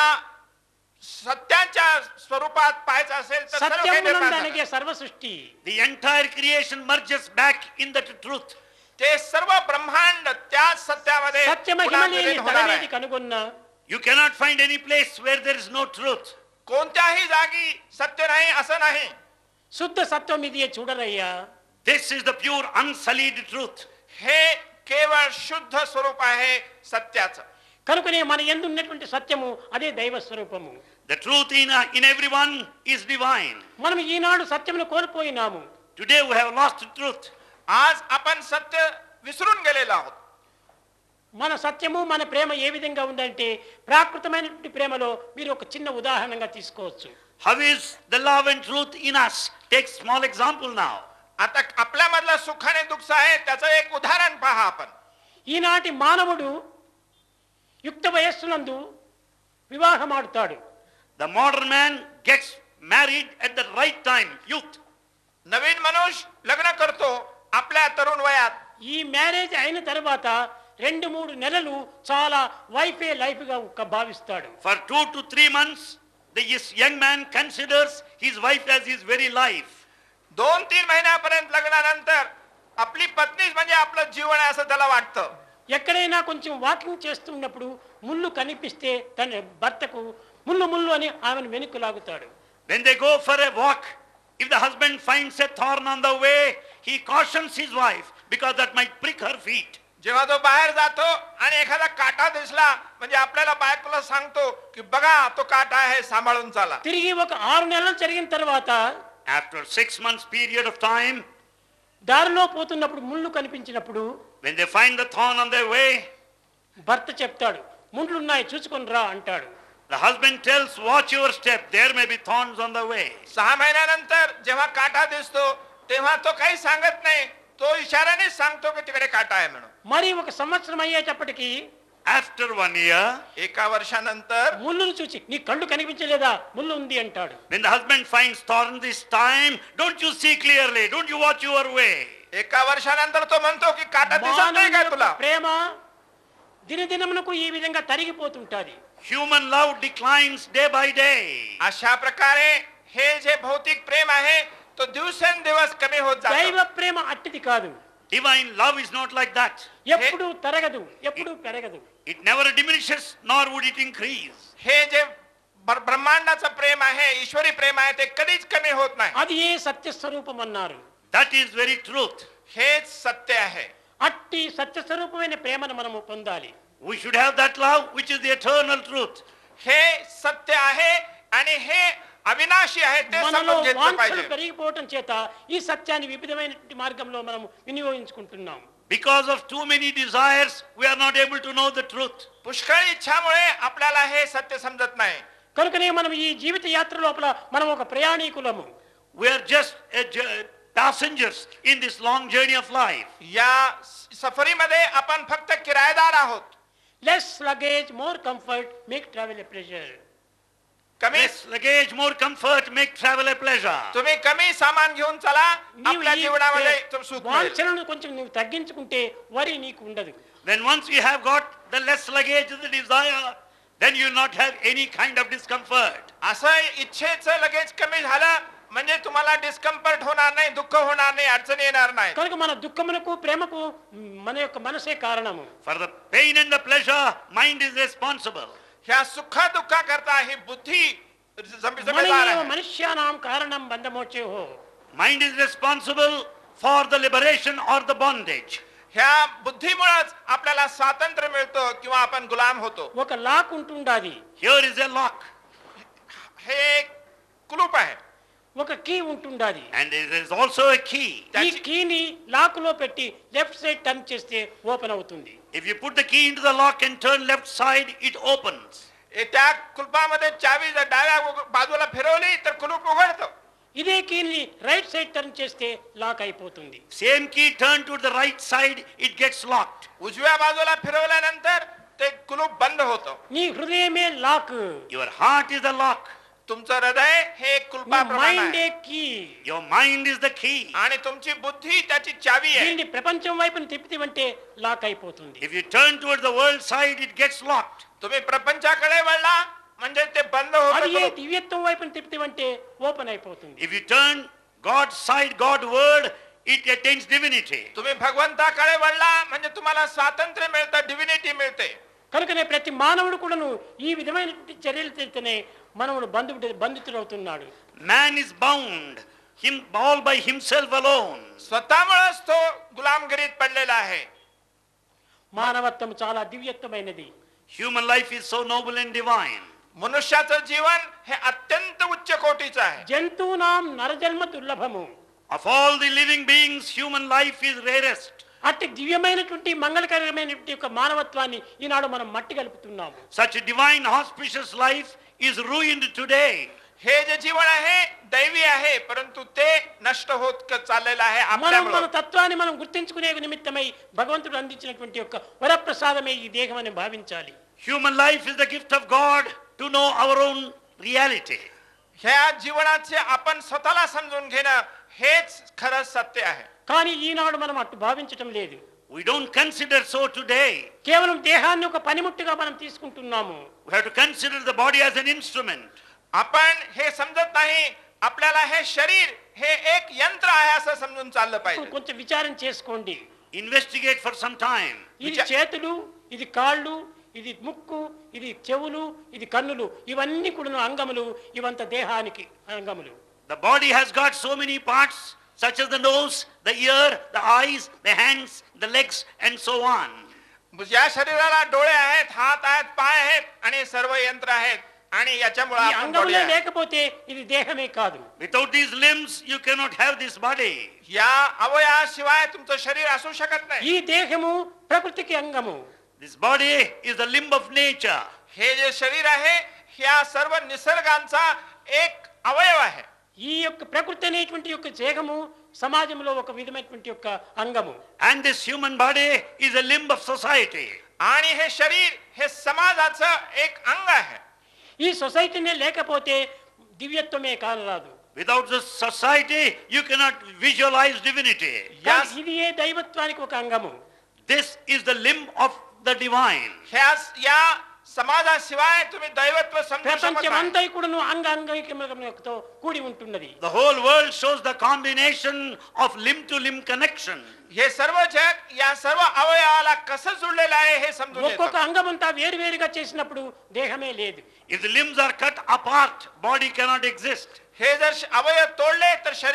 सत्याच्या स्वरूपात पाहायचं असेल तर सर्व काही निर्माण సత్యమునందనగే झालं. సర్వ సృష్టి. The entire creation merges back in that truth. ते सर्व ब्रह्मांड त्या सत्यामध्ये సత్యమహిమ पुन्हा లేని विलीन होणार తలవేది आहे. కనుగొన్న You cannot find any place where there is no truth. कोणत्याही जागी सत्य नाही असं नाही. శుద్ధ సత్వం ఇది చూడరయ్యా. This is the pure, unsullied truth. हे केवळ शुद्ध स्वरूप आहे सत्याचं. కనుకనే మన యందు ఉన్నటువంటి సత్యము అదే దైవ స్వరూపము. The truth in everyone is divine. మనం ఈనాడు సత్యమును కోల్పోయినాము. Today we have lost the truth. आज आपण सत्य विसरून गेलेलो आहोत. మన సత్యము మన ప్రేమ ఏ విధంగా ఉందంటే ప్రాకృతమైనటువంటి ప్రేమలో మీరు ఒక చిన్న ఉదాహరణగా తీసుకోవచ్చు. How is the love and truth in us? Take small example now. आता आपल्यामधलं सुख आणि दुःख आहे त्याचं एक उदाहरण पहा आपण. ఈనాటి మానవుడు యుక్త వయస్సునందు వివాహమాడుతాడు. The modern man gets married at the right time, youth. नवीन मनुष्य लग्न करतो आपल्या तरुण वयात. ఈ మ్యారేజ్ అయిన తర్వాత 2-3 నెలలు చాలా వైఫే లైఫ్ గా భావిస్తాడు. For 2 to 3 months, this young man considers his wife as his very life. 2-3 महिन्यापर्यंत लग्नानंतर आपली पत्नीच म्हणजे आपलं जीवन आहे असं त्याला वाटतं. ఎక్కడైనా కొంచెం వాకింగ్ చేస్తున్నప్పుడు ముళ్ళు కనిపిస్తే తన భర్తకు ముళ్ళు ముళ్ళు అని ఆమెను వెనుక్కు లాగుతాడు. When they go for a walk, if the husband finds a thorn on the way, he cautions his wife because that might prick her feet. जेव्हा तो बाहेर जातो आणि एखादा काटा दिसला म्हणजे आपल्याला बायकोला सांगतो की बघा तो काटा आहे सांभाळून चाला. తిరిగి ఒక 6 నెలలు జరిగిన తర్వాత After 6 months period of time, దారిలో పోతున్నప్పుడు ముళ్ళు కనిపించినప్పుడు when they find the thorn on their way, భర్త చెప్తాడు ముళ్ళు ఉన్నాయి చూసుకొని రా అంటాడు. the husband tells, watch your step, there may be thorns on the way. 6 महिन्यानंतर जेव्हा काटा दिसतो तेव्हा तो काही सांगत नाही. तो इशाऱ्याने सांगतो की तिकडे काटा आहे म्हणून. మరి ఒక సంవత్సరం అయ్యేటప్పటికి After 1 year, एका वर्षानंतर ముళ్ళును చూసి నీ కళ్ళు కనిపించలేదా ముళ్ళు ఉంది అంటాడు. when the husband finds thorn this time, don't you see clearly, don't you watch your way. एका वर्षानंतर तो म्हणतो की काटा दिसत नाही మానవుని का యొక్క तुला. ప్రేమ దినదినమునకు ఈ విధంగా తరిగిపోతుంటాది. Human love declines day by day. अशा प्रकारे हे जे भौतिक प्रेम आहे तो दिवसेंदिवस कमी होत దైవ जातो. ప్రేమ అట్టిది కాదు. Divine love is not like that. ఎప్పుడు తరగదు, ఎప్పుడు పెరగదు. It never diminishes, nor would it increase. हे जे ब्रह्मांडाचं प्रेम आहे ईश्वरी प्रेम आहे ते कधीच कमी होत नाही. అది ఏ సత్య స్వరూపం అన్నారు. That is very truth. हेच सत्य आहे. అట్టి సత్య స్వరూపమైన ప్రేమను మనము పొందాలి. We should have that love which is the eternal truth. हे सत्य आहे आणि हे अविनाशी आहे ते మనలో समजून घेतलं వాంఛలు पाहिजे. పెరిగిపోవటం చేత ఈ సత్యాన్ని వివిధమైనటువంటి మార్గంలో మనం వినియోగించుకుంటున్నాం. Because of too many desires, we are not able to know the truth. पुष्कळ इच्छामुळे आपल्याला हे सत्य समजत नाही. కనుకనే మనం ఈ జీవిత యాత్ర లోపల మనం ఒక ప్రయాణికులము. We are just passengers in this long journey of life. या सफरीमध्ये आपण फक्त किरायेदार आहोत. Less luggage more comfort make travel a pleasure. कमी Less luggage, more comfort, make travel a pleasure. तुम्ही कमी सामान घेऊन चला, నీవు आपल्या ఈ जीवनामध्ये तुम सुख मिळेल. వాంఛలను కొంచెం నువ్వు తగ్గించుకుంటే వరి నీకు ఉండదు. Then once you have got the less luggage, the desire, then you will not have any kind of discomfort. असं इच्छेचं लगेच कमी झालं म्हणजे तुम्हाला डिस्कम्फर्ट होणार नाही, दुःख होणार नाही, अडचणी येणार नाही. కనుక మన దుఃఖమునకు ప్రేమకు మన యొక్క మనసే కారణము. For the pain and the pleasure, mind is responsible. ह्या सुख दुःखा करता ही बुद्धी మనయే जिम्मेदार आहे. మనుష్యానాం కారణం బంధమోక్షయో. Mind is responsible for the liberation or the bondage. ह्या बुद्धीमुळेच आपल्याला स्वातंत्र्य मिळतं किंवा आपण गुलाम होतो. ఒక లాక్ ఉంటుండాది, Here is a lock हे एक कुलूप आहे. ఒక కీ ఉంటుండాది. and there is also a key. ఈ కీని లాక్ లో పెట్టి లెఫ్ట్ సైడ్ టర్న్ చేస్తే ఓపెన్ అవుతుంది. If you put the key into the lock and turn left side, it opens. त्या कुलपामध्ये चावी जर डाव्या बाजूला फिरवली तर कुलूप उघडतं. ఇదే కీని రైట్ సైడ్ టర్న్ చేస్తే లాక్ అయిపోతుంది. Same key turned to the right side, it gets locked. उजव्या बाजूला फिरवल्यानंतर ते कुलूप बंद होतं. నీ హృదయమే lock, Your heart is the lock. तुमचं हृदय हे నీ कुलपाप्रमाणे మైండ్ आहे. A key. Your mind is the key. आणि तुमची बुद्धी त्याची चावी आहे. దీన్ని ప్రపంచం వైపుని తిప్పితివంటే లాక్ అయిపోతుంది. If you turn towards the world side, it gets locked. तुम्ही प्रपंचाकडे वळला म्हणजे ते बंद అది ఏ होतं. దివ్యత్వం వైపుని తిప్పితివంటే ఓపెన్ అయిపోతుంది. If you turn God's side, God word, it attains divinity. तुम्ही भगवंताकडे वळला म्हणजे तुम्हाला स्वातंत्र्य मिळतं, डिव्हिनिटी मिळते. కనుకనే ప్రతి మానవుడు కూడాను ఈ విధమైన చర్యలు చేస్తేనే Manavadu బంధితుడవుతున్నాడు. Man is bound, all by himself alone. स्वतःमुळेच तो गुलामगिरीत पडलेला आहे. మానవత్వం చాలా దివ్యత్వమైనది. Human life is so noble and divine. मनुष्याचं जीवन हे अत्यंत उच्च कोटीचं आहे. జంతువునాం నరజన్మ దుర్లభము. Of all the living beings, human life is rarest. అట్టి దివ్యమైనటువంటి మంగళకరమైనటువంటి యొక్క మానవత్వాన్ని ఈనాడు మనం మట్టి కలుపుతున్నాము. Such a divine, auspicious life is ruined today. हे जे जीवन आहे दैवी आहे, परंतु ते नष्ट होत चाललेलं आहे మనం आपल्यामुळे. మన తత్వాన్ని మనం గుర్తించుకునే నిమిత్తమై భగవంతుడు అందించినటువంటి యొక్క వరప్రసాదమే ఈ దేహం అని భావించాలి. Human life is the gift of God to know our own reality. ह्या जीवनाचे आपण स्वतःला समजून घेणं हेच खरं सत्य आहे. కానీ ఈనాడు మనం అటు భావించటం లేదు. We don't consider so today. కేవలం దేహాన్ని ఒక పనిముట్టుగా మనం తీసుకుంటున్నాము. We have to consider the body as an instrument. आपण हे समजत नाही, आपल्याला हे शरीर हे एक यंत्र आहे असं समजून चाललं पाहिजे. కొంచెం విచారం చేసుకోండి. Investigate for some time. ఇది చేతులు, ఇది కాళ్ళు, ఇది ముక్కు, ఇది చెవులు, ఇది కన్నులు, ఇవన్నీ కూడా అంగములు. ఇవంత దేహానికి అంగములు. The body has got so many parts, such as the nose, the ear, the eyes, the hands, the legs, and so on. या शरीराला डोळे आहेत, हात आहेत, पाय आहेत आणि सर्व यंत्र आहेत आणि याच्यामुळे ఈ आपण అంగములే body आहे. లేకపోతే ఇది దేహమే కాదు. Without these limbs, you cannot have this body. या अवयवाशिवाय तुमचं शरीर असू शकत नाही. ఈ దేహము ప్రకృతికి అంగము. This body is the limb of nature. हे जे शरीर आहे ह्या सर्व निसर्गांचा एक अवयव आहे. ఈ యొక్క ప్రకృతి అనేటువంటి యొక్క దేహము సమాజంలో ఒక విధమైనటువంటి యొక్క అంగము. And this human body is a limb of society. आणि हे शरीर हे समाजाचं एक अंग आहे. ఈ సొసైటీనే లేకపోతే దివ్యత్వమే కానరాదు. Without this society, you cannot visualize divinity. Yes. ఇది ఏ దైవత్వానికి ఒక అంగము. This is the limb of the divine. या समाजाशिवाय तुम्ही दैवत्व समजू शकत ప్రపంచం नाही. అంతా కూడాను అంగంగతో కూడి ఉంటున్నది. The whole world shows the combination of limb to limb connection. हे सर्व जग या सर्व अवयवाला कसं जुळलेलं आहे हे समजून ఒక్కొక్క येतं. అంగం అంతా వేరువేరుగా చేసినప్పుడు దేహమే లేదు. If the limbs are cut apart, body cannot exist. हे जर अवयव तोडले तर शरीर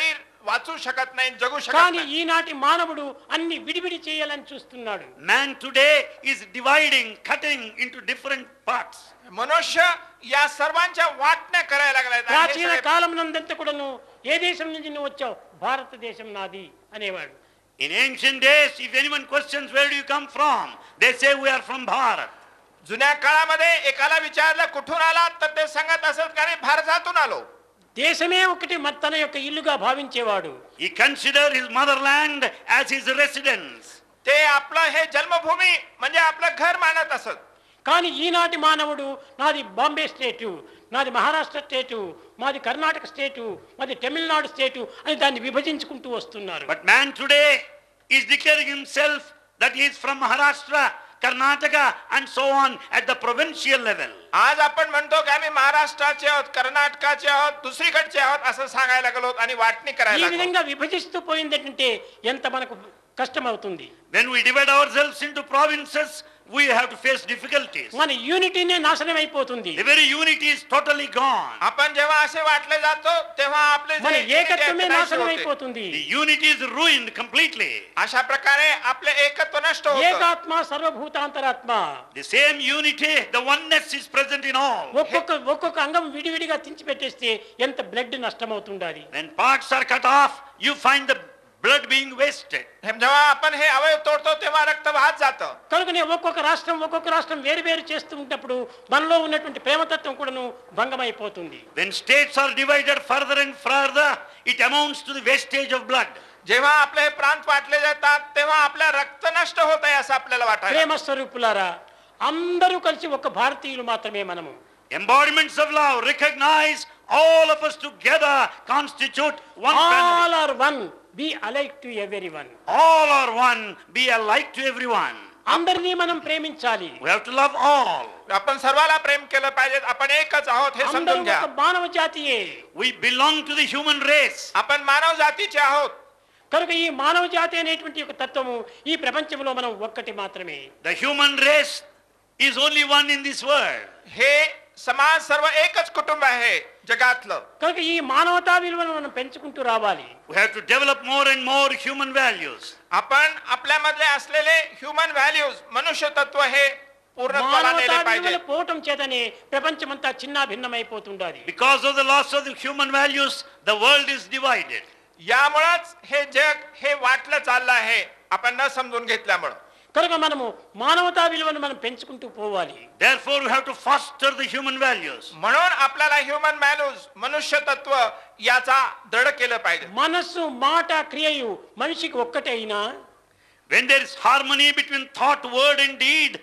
वाचू शकत नाही, जगू शकत కానీ नाही. ఈనాటి మానవుడు అన్ని విడివిడి చేయాలని చూస్తున్నాడు. Man today is dividing, cutting into different parts. मनुष्य या सर्वांच्या वाटण्या करायला लागलाय. ప్రాచీన కాలం నందంతా కూడాను ఏ దేశం నుంచి నువ్వు వచ్చావు, భారతదేశం నాది అనేవాడు. In ancient days, if anyone questions where do you come from, they say we are from Bharat. जुन्या काळामध्ये एकाला विचारलं कुठून आला तर ते सांगत असत कारण भारतातून आलो. దేశమే ఒకటి తన యొక్క ఇల్లుగా భావించేవాడు. He considered his motherland as his residence. ते आपलं हे जन्मभूमी म्हणजे आपलं घर मानत असत. కానీ ఈనాటి మానవుడు నాది బాంబే స్టేటు, నాది మహారాష్ట్ర స్టేటు, మాది కర్ణాటక స్టేటు, మాది తమిళనాడు స్టేటు అని దాన్ని విభజించుకుంటూ వస్తున్నారు. But man today is declaring himself that he is from Maharashtra, Karnataka and so on at the provincial level. आज आपण म्हणतो की आम्ही महाराष्ट्राचे आहोत, कर्नाटकाचे आहोत, दुसरीकडचे आहोत असं सांगायला लागलो आणि वाटणी ఈ करायला लागलो. విధంగా విభజిస్తూ పోయిందంటే ఎంత మనకు కష్టం అవుతుంది. When we divide ourselves into provinces, we have to face difficulties. మన యూనిటీనే నాశనం అయిపోతుంది. The very unity is totally gone. आपण जेव्हा असे वाटले जातो तेव्हा आपले మన जे unity आहे ఏకత్వమే ते नाश నాశనం होते. అయిపోతుంది. The unity is ruined completely. अशा प्रकारे आपले एकत्व नष्ट होतं. ఏకాత్మ సర్వభూతాంతరాత్మ. The same unity, the oneness is present in all. ఒక్కొక్క అంగం విడివిడిగా తెంచిపెట్టేస్తే ఎంత బ్లడ్ నష్టం అవుతుండాలి. When parts are cut off, you find the blood being wasted. जेव्हा आपण हे अवयव तोडतो तेव्हा रक्त वाहत जातं. కనుకనే ఒక్కొక్క రాష్ట్రం వేరు వేరు చేస్తూ ఉన్నప్పుడు మనలో ఉన్నటువంటి ప్రేమతత్వం కూడాను భంగమైపోతుంది. When states are divided further and further, it amounts to the wastage of blood. जेव्हा आपले हे प्रांत वाटले जातात तेव्हा आपलं रक्त नष्ट होत आहे असं आपल्याला वाटायला. ప్రేమ స్వరూపులారా, అందరూ కలిసి ఒక భారతీయులు మాత్రమే మనము. Embodiments of love, recognize all of us together constitute one family. All are one, be alike to everyone. All are one, be alike to everyone. అందరినీ మనం ప్రేమించాలి. We have to love all. आपण सर्वाला प्रेम केलं पाहिजे. आपण एकच आहोत हे అందరూ समजून घ्या. ఒక మానవ జాతియే. We belong to the human race. आपण मानव जातीचे आहोत. కనుక ఈ మానవ జాతి అనేటువంటి ఒక తత్వము ఈ ప్రపంచంలో మనం ఒక్కటి మాత్రమే. The human race is only one in this world. हे समाज सर्व एकच कुटुंब आहे जगातलं. కనుక ఈ మానవతా విలువను మనం పెంచుకుంటూ రావాలి. We have to develop more and more human values. आपण आपल्यामधले असलेले ह्युमन व्हॅल्यूज मनुष्य तत्व हे पूर्णत्वाला మానవతా नेले पाहिजे. విలువలు పోవటం చేతనే ప్రపంచమంతా చిన్న భిన్నమైపోతుండాలి. Because of the loss of the human values, the world is divided. यामुळेच हे जग हे वाटलं चाललं आहे आपण न समजून घेतल्यामुळं. కనుక మనము మానవతా విలువను మనం పెంచుకుంటూ పోవాలి. Therefore, we have to foster the human values. म्हणून आपल्याला ह्युमन व्हॅल्यूज मनुष्य तत्व याचा दृढ केलं पाहिजे. మనస్సు మాట క్రియయు మనిషికి ఒక్కటే అయినా When there is harmony between thought, word and deed,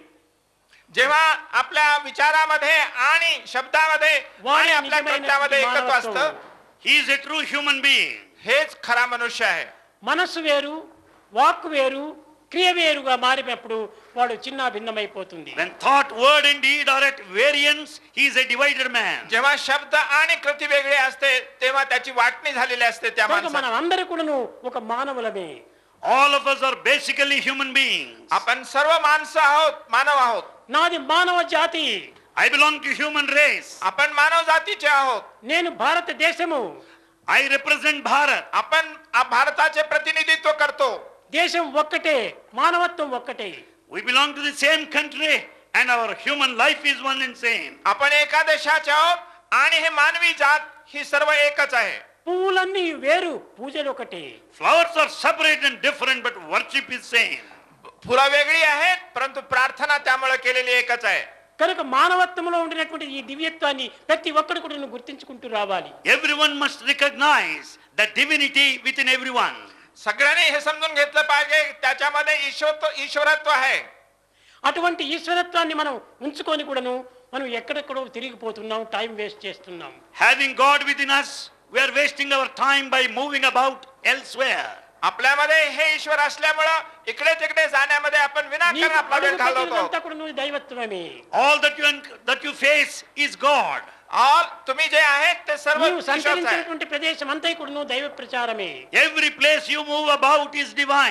जेव्हा आपल्या विचारामध्ये आणि शब्दामध्ये आणि आपल्या कृत्यामध्ये एकत्व असतं he is a true human being. हेच खरा मनुष्य आहे. మనస్సు వేరు, వాక్కు వేరు, క్రియ వేరుగా మారినప్పుడు వాడు చిన్న భిన్నమైపోతుంది. When thought, word and deed are at variance, he is a divided man. जेव्हा शब्द आणि कृती वेगळे असते तेव्हा त्याची वाटणी झालेली असते त्या కనుక माणसाची. మనం అందరూ కూడాను ఒక మానవులమే. All of us are basically human beings. आपण सर्व माणसं आहोत, मानव आहोत. నాది మానవ జాతి. I belong to human race. आपण मानव जातीचे आहोत. నేను భారతదేశము. I represent Bharat. आपण भारताचे प्रतिनिधित्व करतो. దేశం ఒక్కటే, మానవత్వం ఒక్కటే. We belong to the same country and our human life is one and same. आपण एका देशाचे आहोत आणि हे मानवी जात ही सर्व एकच आहे. పువ్వులన్నీ వేరు, పూజలు ఒకటే. Flowers are separate and different, but worship is same. फुलं वेगळी आहेत परंतु प्रार्थना त्यामुळे केलेली एकच आहे. కనుక మానవత్వంలో ఉండినటువంటి ఈ దివ్యత్వాన్ని ప్రతి ఒక్కరు కూడా గుర్తించుకుంటూ రావాలి. Everyone must recognize the divinity within everyone. सगळ्यांनी हे समजून घेतलं पाहिजे त्याच्यामध्ये ईश्वरत्व आहे. అటువంటి ఈశ్వరత్వాన్ని మనం ఉంచుకొని కూడాను మనం ఎక్కడెక్కడో తిరిగిపోతున్నాం, టైం వేస్ట్ చేస్తున్నాం. Having God within us, we are wasting our time by moving about elsewhere. आपल्यामध्ये हे ईश्वर असल्यामुळं इकडे तिकडे जाण्यामध्ये आपण विनाकारण आपला वेळ घालवतो. అంతా కూడా నువ్వు దైవత్వమే. All that you face is God. All तुम्ही जे आहेत ते सर्व నీవు ईश्वरच आहे. సంచరించినటువంటి ప్రదేశం అంతా కూడా నువ్వు దైవ ప్రచారమే. Every place you move about is divine.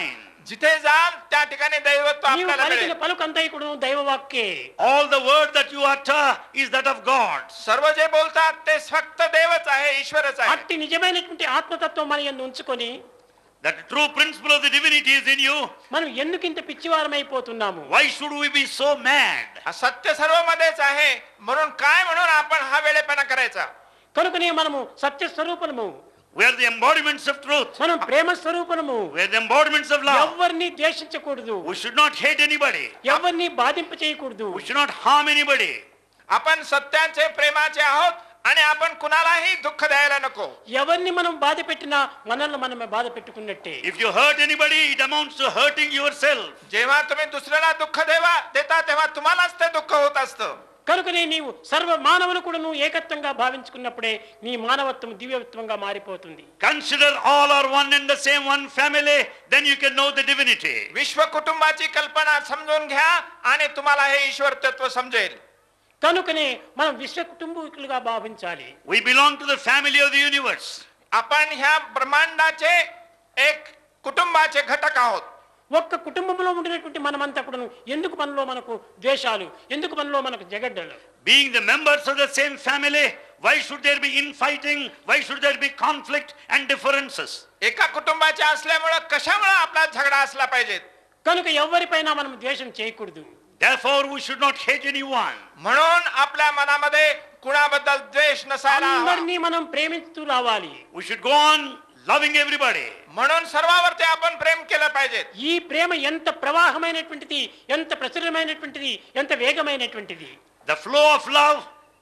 जिथे जाल त्या ठिकाणी दैवत्व నీవు आपल्याला పలికిన मिळेल. పలుకంతా కూడా దైవవాక్కే. All the word that you utter is that of God. सर्व जे बोलतात ते फक्त देवच आहे, ईश्वरच आहे. అట్టి నిజమైనటువంటి ఆత్మతత్వం మన యందు ఉంచుకొని That the true principle of the divinity is in you. మనం ఎందుకు ఇంత పిచ్చివారమైపోతున్నాము? Why should we be so mad? हा सत्य सर्वमध्येच आहे, म्हणून काय म्हणून आपण हा वेळेपणा करायचा. కనుకనే మనము సత్య స్వరూపము, We are the embodiments of truth. మనం ప్రేమ స్వరూపము. We are the embodiments of love. ఎవరిని ద్వేషించకూడదు, We should not hate anybody. ఎవరిని బాధింప చేయకూడదు. We should not harm anybody. आपण सत्याचे प्रेमाचे आहोत आणि आपण कुणालाही दुःख द्यायला नको. ఎవరిని మనం బాధ పెట్టినా మనల్ని మనమే బాధ పెట్టుకున్నట్టే. If you hurt anybody, it amounts to hurting yourself. जेव्हा तुम्ही दुसऱ्याला दुःख देता तेव्हा तुम्हालाच ते दुःख होत असतं. కనుకనే నీవు సర్వ మానవులు కూడా నువ్వు ఏకత్వంగా భావించుకున్నప్పుడే నీ మానవత్వం దివ్యత్వంగా మారిపోతుంది. Consider all are one and the same, one family, then you can know the divinity. विश्व कुटुंबाची कल्पना समजून घ्या आणि तुम्हाला हे ईश्वर तत्व समजेल. కనుకనే మనం విశ్వ కుటుంబీకులుగా భావించాలి. We belong to the family of the universe. आपण ह्या ब्रह्मांडाचे एक कुटुंबाचे घटक आहोत. ఒక్క కుటుంబంలో ఉండినటువంటి మనమంతా కూడా ఎందుకు మనలో మనకు ద్వేషాలు, ఎందుకు మనలో మనకు జగడ్డలు? Being the members of the same family, why should there be infighting? Why should there be conflict and differences? एका कुटुंबाचे असल्यामुळे कशामुळे आपला झगडा असला पाहिजे. కనుక ఎవరిపైన మనం ద్వేషం చేయకూడదు. Therefore, we should not hate anyone. म्हणून आपल्या मनामध्ये कुणाबद्दल द्वेष नसायला हवा. అందరినీ మనం ప్రేమిస్తూ రావాలి. We should go on loving everybody. म्हणून सर्वावरती आपण प्रेम केलं पाहिजे. ఈ ప్రేమ ఎంత ప్రవాహమైనటువంటిది, ఎంత ప్రచురమైనటువంటిది, ఎంత వేగమైనటువంటిది. The flow of love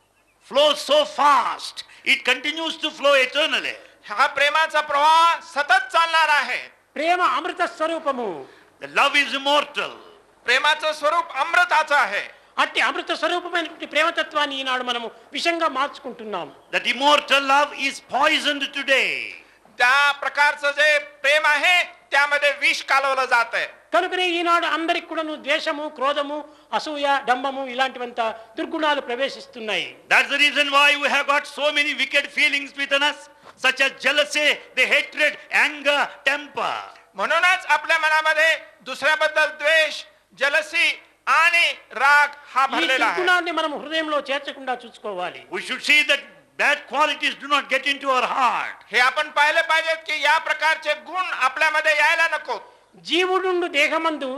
flows so fast, it continues to flow eternally. हा प्रेमाचा प्रवाह सतत चालणार आहे. ప్రేమ అమృత స్వరూపము. The love is immortal. प्रेमाचं स्वरूप अमृताचं आहे. అట్టి అమృత స్వరూపమైనటువంటి ప్రేమతత్వాన్ని ఈనాడు మనము విషంగా మార్చుకుంటున్నాం. That immortal love is poisoned today. त्या प्रकारचं जे प्रेम आहे त्यामध्ये विष कालवलं जात आहे. కనుకనే ఈనాడు అందరికి కూడా ద్వేషము, క్రోధము, అసూయ, డంబము ఇలాంటివంత దుర్గుణాలు ప్రవేశిస్తున్నాయి. That's the reason why we have got so many wicked feelings within us, such as jealousy, the hatred, anger, temper. म्हणूनच आपल्या मनामध्ये दुसऱ्याबद्दल द्वेष, जलसी आणि राग हा ఈ भरलेला आहे. దుర్గుణాన్ని మనం హృదయంలో చేర్చకుండా చూసుకోవాలి. We should see that bad qualities do not get into our heart. हे आपण पाहिले पाहिजेत की या प्रकारचे गुण आपल्यामध्ये यायला नको. జీవుడుండు దేహమందు,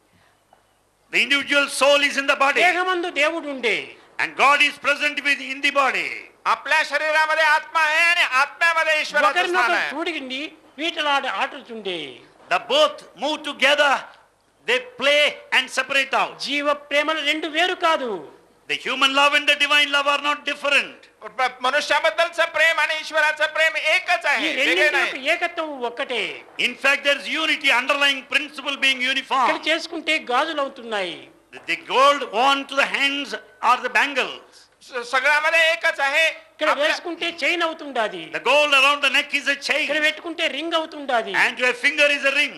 The individual soul is in the body, దేహమందు దేవుడుండే. and God is present in the body. आपल्या शरीरामध्ये आत्मा आहे आणि आत्म्यामध्ये ईश्वराचं स्थान ఒకరినొకరు आहे. చూడిగిండి వీటలాడి ఆటలుచుండే. The both move together, they play and separate out. జీవ ప్రేమలు రెండు వేరు కాదు. The human love and the divine love are not different. मनुष्याबद्दलचं प्रेम आणि ईश्वराचं प्रेम एकच ఈ आहे, वेगळे రెండింటి యొక్క नाही. ఏకత్వం ఒక్కటే. In fact, there is unity, underlying principle being ఇక్కడ uniform. చేసుకుంటే గాజులు అవుతున్నాయి. The gold worn to the hands are the bangles. सगळ्यामध्ये एकच आहे. ఇక్కడ आपल्या- వేసుకుంటే చైన్ అవుతుండాది. The gold around the neck is a ఇక్కడ chain, పెట్టుకుంటే రింగ్ అవుతుండాది. and your finger is a ring.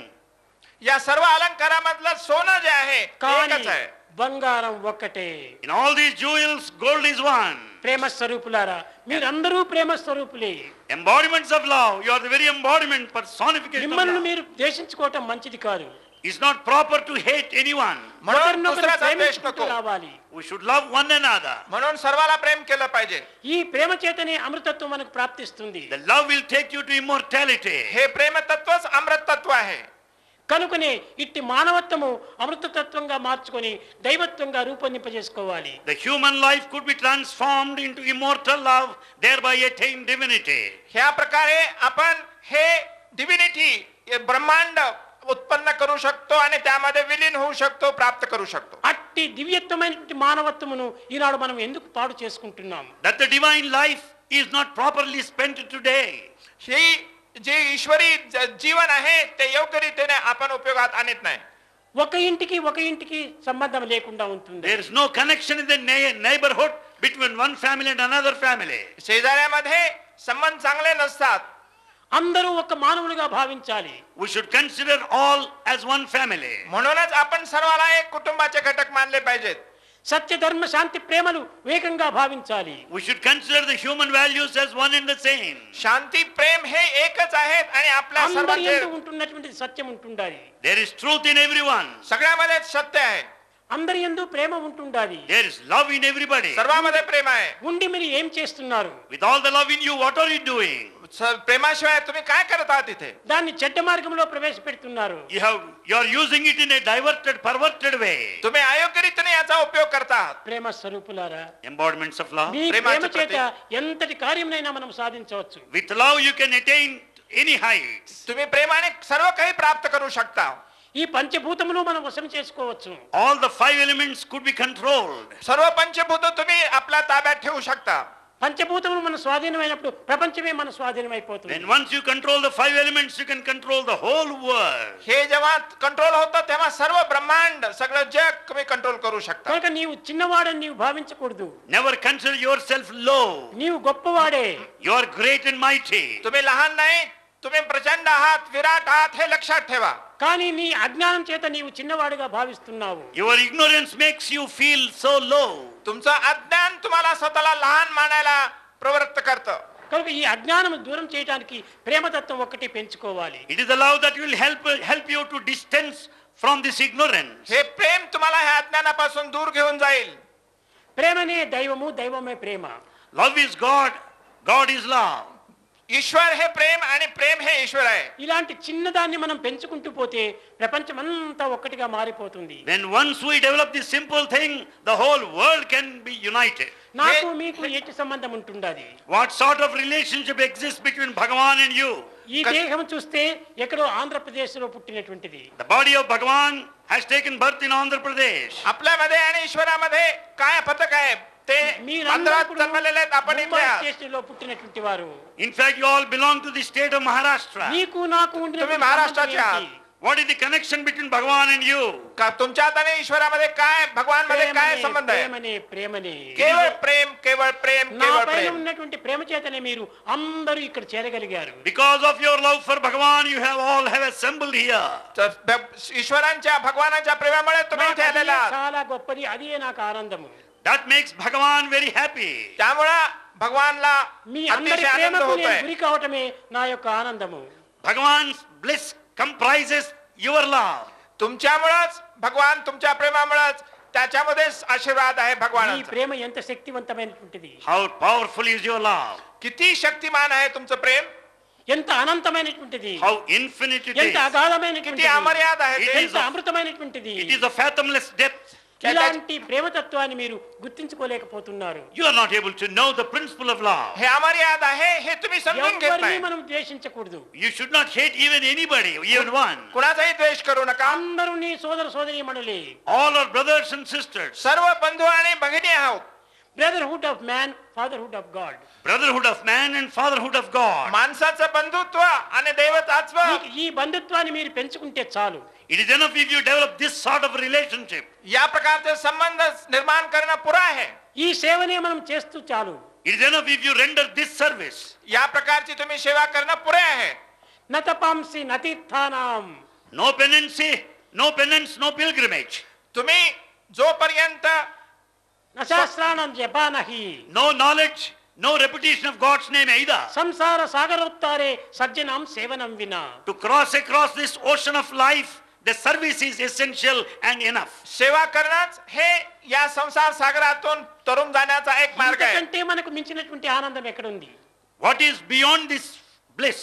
या सर्व अलंकारामधलं सोनं जे आहे కానీ एकच आहे. బంగారం ఒక్కటే. In all these jewels, gold is one. ప్రేమ స్వరూపులారా, మీరందరూ ప్రేమ స్వరూపులే. Embodiments of love, you are the very embodiment, personification of మిమ్మల్ని love. మీరు ద్వేషించుకోవటం మంచిది కాదు. It's not proper to hate anyone. म्हणून ఒకరినొకరు दुसऱ्याचा द्वेष ప్రేమించుకుంటూ नको. రావాలి. We should love one another. म्हणून सर्वाला प्रेम केलं पाहिजे. ఈ ప్రేమ చేతనే అమృతత్వం మనకు ప్రాప్తిస్తుంది. The love will take you to immortality. हे प्रेम तत्वच अमृत तत्व आहे. కనుకనే ఇట్టి మానవత్వము అమృతతత్వంగా మార్చుకొని దైవత్వంగా రూపొందింపజేసుకోవాలి. The human life could be transformed into immortal love, thereby attain divinity. ह्या प्रकारे आपण हे डिव्हिनिटी, ब्रह्मांड उत्पन्न करू शकतो आणि त्यामध्ये विलीन होऊ शकतो, प्राप्त करू शकतो. అట్టి దివ్యత్వమైనటువంటి మానవత్వమును ఈనాడు మనం ఎందుకు పాడు చేసుకుంటున్నాం? That the divine life is not properly spent today. ही जे ईश्वरी जीवन आहे ते योग्य रीतीने आपण उपयोगात आणत नाही. ఒక ఇంటికి సంబంధం లేకుండా ఉంటుంది. There is no connection in the neighborhood between one family and another family. शेजाऱ्यामध्ये संबंध चांगले नसतात. అందరూ ఒక మానవులుగా భావించాలి. We should consider all as one family. म्हणूनच आपण सर्वाला एक कुटुंबाचे घटक मानले पाहिजेत. సత్య ధర్మ శాంతి ప్రేమలు ఏకంగా భావించాలి. We should consider the human values as one and the same. शांती प्रेम हे एकच आहेत आणि आपल्या అందరి सर्वांचे యందు ఉంటున్నటువంటి సత్యం ఉంటుండాలి. There is truth in everyone. सगळ्यामध्ये सत्य आहे, అందరి యందు ప్రేమ ఉంటుండాలి. There is love in everybody. सर्वांमध्ये प्रेम आहे. ఉండి మీరు ఏం చేస్తున్నారు? With all the love in you, what are you doing? प्रेमाशिवाय तुम्ही काय करत आहात इथे? దాన్ని చెడ్డ మార్గంలో ప్రవేశపెడుతున్నారు. You are using it in a diverted, perverted way. तुम्ही अयोग्य रीतीने याचा उपयोग करता आहात. ప్రేమ స్వరూపులారా, Embodiments of love. మీ ప్రేమాచ ప్రేమ చేత ఎంతటి కార్యమైనా మనం సాధించవచ్చు. With love you can attain any heights. तुम्ही प्रेमाने सर्व काही प्राप्त करू शकता. ఈ పంచభూతములు మనం వశం చేసుకోవచ్చు. All the 5 elements could be controlled. सर्व पंचभूत तुम्ही आपल्या ताब्यात ठेवू शकता. పంచభూతములు మన స్వాధీనమైనప్పుడు ప్రపంచమే మన స్వాధీనమైపోతుంది. When once you control the 5 elements, you can control the whole world. हे जेव्हा कंट्रोल होतं तेव्हा सर्व ब्रह्मांड सगळं जग तुम्ही कंट्रोल करू शकता. కనుక నీవు చిన్నవాడని నీవు భావించకూడదు. Never consider yourself low. నీవు గొప్పవాడే. You are great and mighty. तुम्ही लहान नाही, तुम्ही प्रचंड आहात, विराट आहात, हे लक्षात ठेवा. కానీ నీ అజ్ఞానం చేత నీవు చిన్నవాడిగా భావిస్తున్నావు. Your ignorance makes you feel so low. तुमचं अज्ञान तुम्हाला स्वतःला लहान मानायला प्रवृत्त करतं. కనుక ఈ అజ్ఞానం దూరం చేయడానికి ప్రేమతత్వం ఒక్కటి పెంచుకోవాలి. It is the love that will help you to distance from this ignorance. हे प्रेम तुम्हाला ह्या अज्ञानापासून दूर घेऊन जाईल. ప్రేమనే దైవము, దైవమే ప్రేమ. Love is God, God is love. ईश्वर हे प्रेम आणि प्रेम हे ईश्वर आहे. ఇలాంటి చిన్నదాన్ని మనం పెంచుకుంటూ పోతే ప్రపంచమంతా ఒక్కటిగా మారిపోతుంది. When once we develop this simple thing, the whole world can be united. నాకు మీకు ఎట్టి సంబంధం ఉంటుండాలి. What sort of relationship exists between Bhagavan and you? ఈ దేహం చూస్తే ఎక్కడో ఆంధ్రప్రదేశ్లో పుట్టినటువంటిది. The body of Bhagavan has taken birth in Andhra Pradesh. आपल्यामध्ये आणि ईश्वरामध्ये काय फरक आहे? ते आंध्रात जन्मलेले आहेत, आपण इथे आहात. స్టేట్లో పుట్టినటువంటి వారు. In fact, you all belong to the state of Maharashtra. నీకు నాకు तुम्ही ఉండిన महाराष्ट्राचे आहात. What is the connection between Bhagavan and you? का तुमच्यात आणि ईश्वरामध्ये काय, भगवान मध्ये काय संबंध आहे? ప్రేమనే ప్రేమనే. केवळ प्रेम, केवळ प्रेम, నా केवळ పైన प्रेम. ఉన్నటువంటి ప్రేమ చేతనే మీరు అందరూ ఇక్కడ చేరగలిగారు. Because of your love for Bhagavan, you have assembled here. तर ईश्वरांच्या भगवानाच्या प्रेमामुळे तुम्ही నాకు इथे అదే आलेला आहात. చాలా గొప్పది, అదే నాకు ఆనందము. That makes Bhagavan very happy. त्यामुळे भगवानला మీ अतिशय అందరి आनंद ప్రేమకు होत నేను आहे. గురి కావటమే నా యొక్క ఆనందము. Bhagavan's bliss comprises your love. तुमच्यामुळेच भगवान, तुमच्या प्रेमामुळेच त्याच्यामध्येच आशीर्वाद आहे ఈ भगवानाचा. ప్రేమ ఎంత శక్తివంతమైనటువంటిది, How powerful is your love? किती शक्तिमान आहे तुमचं प्रेम, ఎంత అనంతమైనటువంటిది, How infinite it ఎంత is. किती అగాధమైనటువంటిది, अमर्याद आहे It ते. ఎంత అమృతమైనటువంటిది. It is a fathomless depth. ఇలాంటి ప్రేమతత్వాన్ని మీరు గుర్తించుకోలేకపోతున్నారు. You are not able to know the principle of love. हे अमर्याद आहे, हे तुम्ही समजून घेत ఎవరిని नाही. మనం ద్వేషించకూడదు. You should not hate even anybody, even one. कुणाचाही द्वेष करू नका. అందరూ నీ సోదర సోదరీమణులే. All are brothers and sisters. सर्व बंधू आणि भगिनी आहोत. Brotherhood of man, fatherhood of God. Brotherhood of man and fatherhood of God. माणसाचं बंधुत्व आणि दैवतात्व ఈ బంధుత్వాన్ని మీరు పెంచుకుంటే చాలు. It is enough if you develop this sort of relationship. या प्रकारचे संबंध निर्माण करणं पुरं आहे. ఈ సేవనే మనం చేస్తూ చాలు. It is enough if you render this service. या प्रकारची तुम्ही सेवा करणं पुरे आहे. నతపాంసి నతీర్థానాం. No penancy, no penance, no pilgrimage. तुम्ही जोपर्यंत నశాస్త్రాణం జపానహి. No knowledge, no repetition of God's name either. సంసార సాగరోత్తారే సజ్జనాం సేవనం వినా. To cross across this ocean of life, the service is essential and enough. सेवा करणंच हे या संसार सागरातून तरुण जाण्याचा एक मार्ग आहे. ఇంతకంటే మనకు మించినటువంటి ఆనందం ఎక్కడుంది? What is beyond this bliss?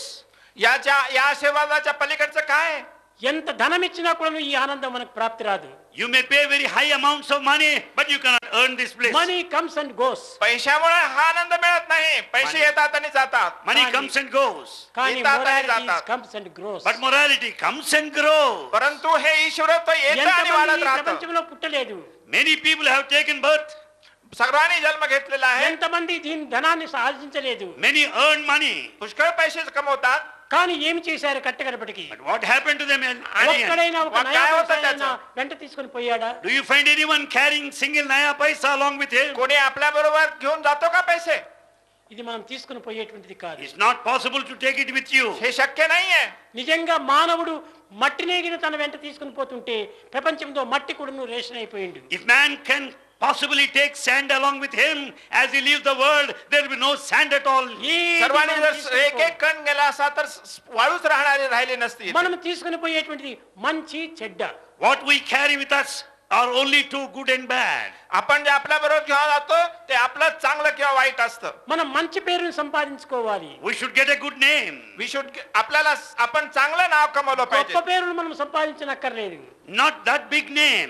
या आशीर्वादाच्या पलीकडचं काय आहे? ఎంత ధనం ఇచ్చినా కూడా ఈ ఆనందం మనకు ప్రాప్తి రాదు. You may pay very high amounts of money, but you cannot earn this bliss. Money comes and goes. पैशामुळे हा आनंद मिळत नाही. पैसे येतात आणि जातात. Money comes and goes, కానీ येतात आणि మొరాలిటీ जातात. Comes and grows. but morality comes and grows. परंतु हे ईश्वरत्व येतं आणि ఎంతమంది वाढत ఈ राहतं. ప్రపంచంలో పుట్టలేదు. Many people have taken birth, सर्वांनी जन्म घेतलेला आहे. ఎంతమంది దీని ధనాన్ని సాధించలేదు. many earn money, पुष्कळ पैसे कमवतात. కానీ ఏమి చేశారు కట్టకడపటికి? but what happened to them at the end? ఒక్కడైనా ఒక వాడు నయా काय होतं పైసా त्याचं? వెంట తీసుకొని పోయాడా? Do you find anyone carrying single naya paisa along with him? कोणी आपल्या बरोबर घेऊन जातो का पैसे? ఇది మనం తీసుకుని పోయేటువంటిది కాదు. It's not possible to take it with you. हे शक्य नाहीये. నిజంగా మానవుడు మట్టినేగిన తన వెంట తీసుకుని పోతుంటే ప్రపంచంలో మట్టి కూడాను రేషన్ అయిపోయిండు. If man can possibly take sand along with him as he leaves the world, there will be no sand at all. ఏది सर्वांनी మనం जर తీసుకొని एक एक कण गेला असता तर वाळूच राहिली नसती. మనం తీసుకుని పోయేటువంటిది మంచి చెడ్డ. What we carry with us are only two, good and bad. आपण जे आपल्या बरोबर घेऊन जातो ते आपलं चांगलं किंवा वाईट असतं. మనం మంచి పేరును సంపాదించుకోవాలి. We should get a good name. आपल्याला आपण चांगलं नाव कमवलं గొప్ప पाहिजे. పేరును మనం సంపాదించనక్కర్లేదు. Not that big name.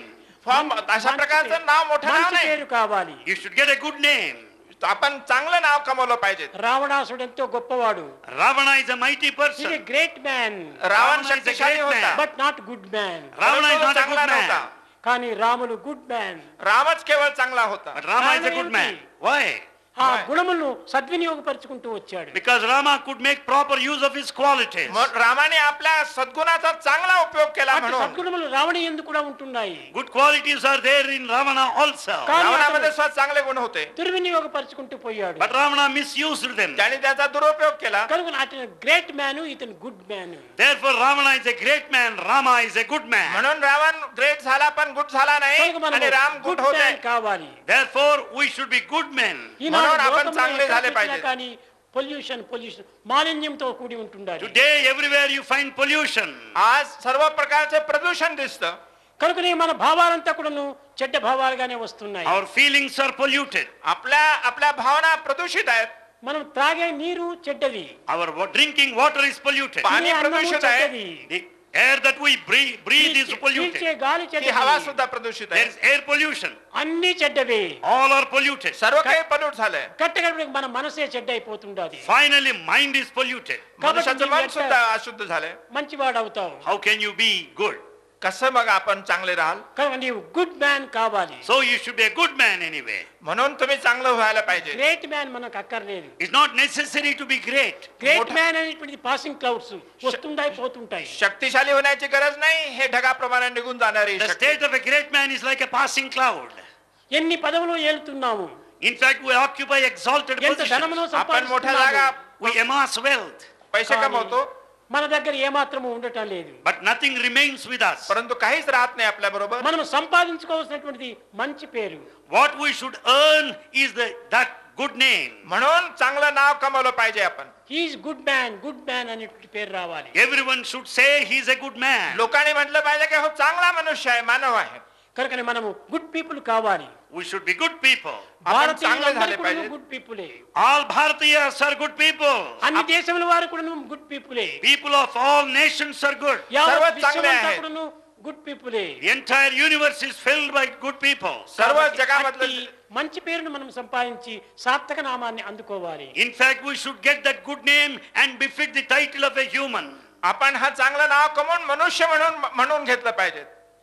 अशा प्रकारचं नाव मोठं नाव మంచి नाही. పేరు కావాలి. You should get a good name. आपण चांगलं नाव कमवलं पाहिजे. రావణాసుడు ఎంతో గొప్పవాడు. Ravana is a mighty He is a person. great man, Ravan Ravana is a शक्तिशाली great होता. man. but not good man. Ravana is not a चांगला good man. नव्हता. కానీ రాములు గుడ్ మ్యాన్. रामच केवळ चांगला होता. But Rama is a good man. Why? ఆ గుణములను సద్వినియోగపరుచుకుంటూ వచ్చాడు. Because Rama could make proper use of his qualities. रामाने आपल्या सद्गुणाचा चांगला उपयोग केला అటు म्हणून సద్గుణములు రావణి ఎందుకు కూడా ఉంటున్నాయి. Good qualities are there in Ravana also. కానీ रावणामध्ये అతను सुद्धा चांगले गुण होते. దుర్వినియోగపరుచుకుంటూ పోయాడు. But Ravana misused them. त्याने त्याचा दुरुपयोग केला. కనుక అతను గ్రేట్ మ్యాన్, ఇతను good man. Therefore Ravana is a great man, Rama is a good man. म्हणून रावण ग्रेट झाला पण गुड झाला नाही కనుక మనం आणि राम गुड గుడ్ होते. మ్యాన్ కావాలి. Therefore we should be good men. म्हणून आपण లోకంలో चांगले ఎక్కడ झाले చూసినా पाहिजे. కానీ పొల్యూషన్ మాలిన్యంతో కూడి ఉంటుండాలి. Today everywhere you find pollution. आज सर्व प्रकारचे प्रदूषण दिसतं. కనుకనే మన భావాలంతా కూడాను చెడ్డ భావాలుగానే వస్తున్నాయి. Our feelings are polluted. आपल्या भावना प्रदूषित आहेत. మనం త్రాగే నీరు చెడ్డది. Our drinking water is polluted. पाणी తినే అన్నము प्रदूषित आहे. చెడ్డది. The air that we breathe is పీల్చే polluted. గాలి ही చెడ్డది. हवा सुद्धा प्रदूषित There आहे. is air pollution. అన్ని చెడ్డవే. All are polluted. सर्व काही पल्यूट झालंय. కట్టగడపడికి మన మనసే చెడ్డ అయిపోతుండాలి. Finally mind is polluted. मनुष्याचं मन सुद्धा अशुद्ध झालंय. మంచివాడు అవుతావు. How can you be good? कसं मग आपण चांगले राहाल? కనుక నీవు గుడ్ మ్యాన్ కావాలి. So you should be a good man anyway. म्हणून तुम्ही चांगलं व्हायला पाहिजे. గ్రేట్ మ్యాన్ మనకు అక్కర్లేదు. It's not necessary to be great. Great man అనేటువంటిది పాసింగ్ క్లౌడ్స్ వస్తుంటాయి పోతుంటాయి. शक्तिशाली होण्याची गरज नाही. हे ढगाप्रमाणे निघून जाणारी The शक्ती. state of a great man is like a passing cloud. ఎన్ని పదవులు ఏలుతున్నాము, In fact, we occupy exalted ఎంత ధనమును positions. आपण मोठ्या जागा సంపాదిస్తున్నాము, We amass wealth, पैसे కానీ कमवतो మన దగ్గర ఏమాత్రము ఉండటం లేదు. but nothing remains with us. परंतु काहीच राहत नाही आपल्या बरोबर. మనం సంపాదించుకోవాల్సినటువంటిది మంచి పేరు. What we should earn is that good name. म्हणून चांगलं नाव कमवलं पाहिजे आपण. హీఈస్ గుడ్ మ్యాన్ అనేటువంటి పేరు రావాలి. Everyone should say he is a good man. लोकांनी म्हटलं पाहिजे की हो चांगला मनुष्य आहे, मानव आहे. కనుకనే మనము గుడ్ పీపుల్ కావాలి. We should be good people. आपण चांगले झाले భారతీయులందరూ पाहिजे. గుడ్ పీపులే. All Bharatiyas are good people. అన్ని దేశముల వారు కూడా గుడ్ పీపులే. People of all nations are good. యావత్ సర్వ చాంగలే విశ్వమంతా आहेत. కూడాను గుడ్ పీపులే. The entire universe is filled by good people. सर्व కాబట్టి जगामधलं అట్టి మంచి పేరును మనం సంపాదించి సార్థక నామాన్ని అందుకోవాలి. In fact, we should get that good name and befit the title of a human. आपण हा चांगलं नाव कमवून मनुष्य म्हणून घेतलं पाहिजे.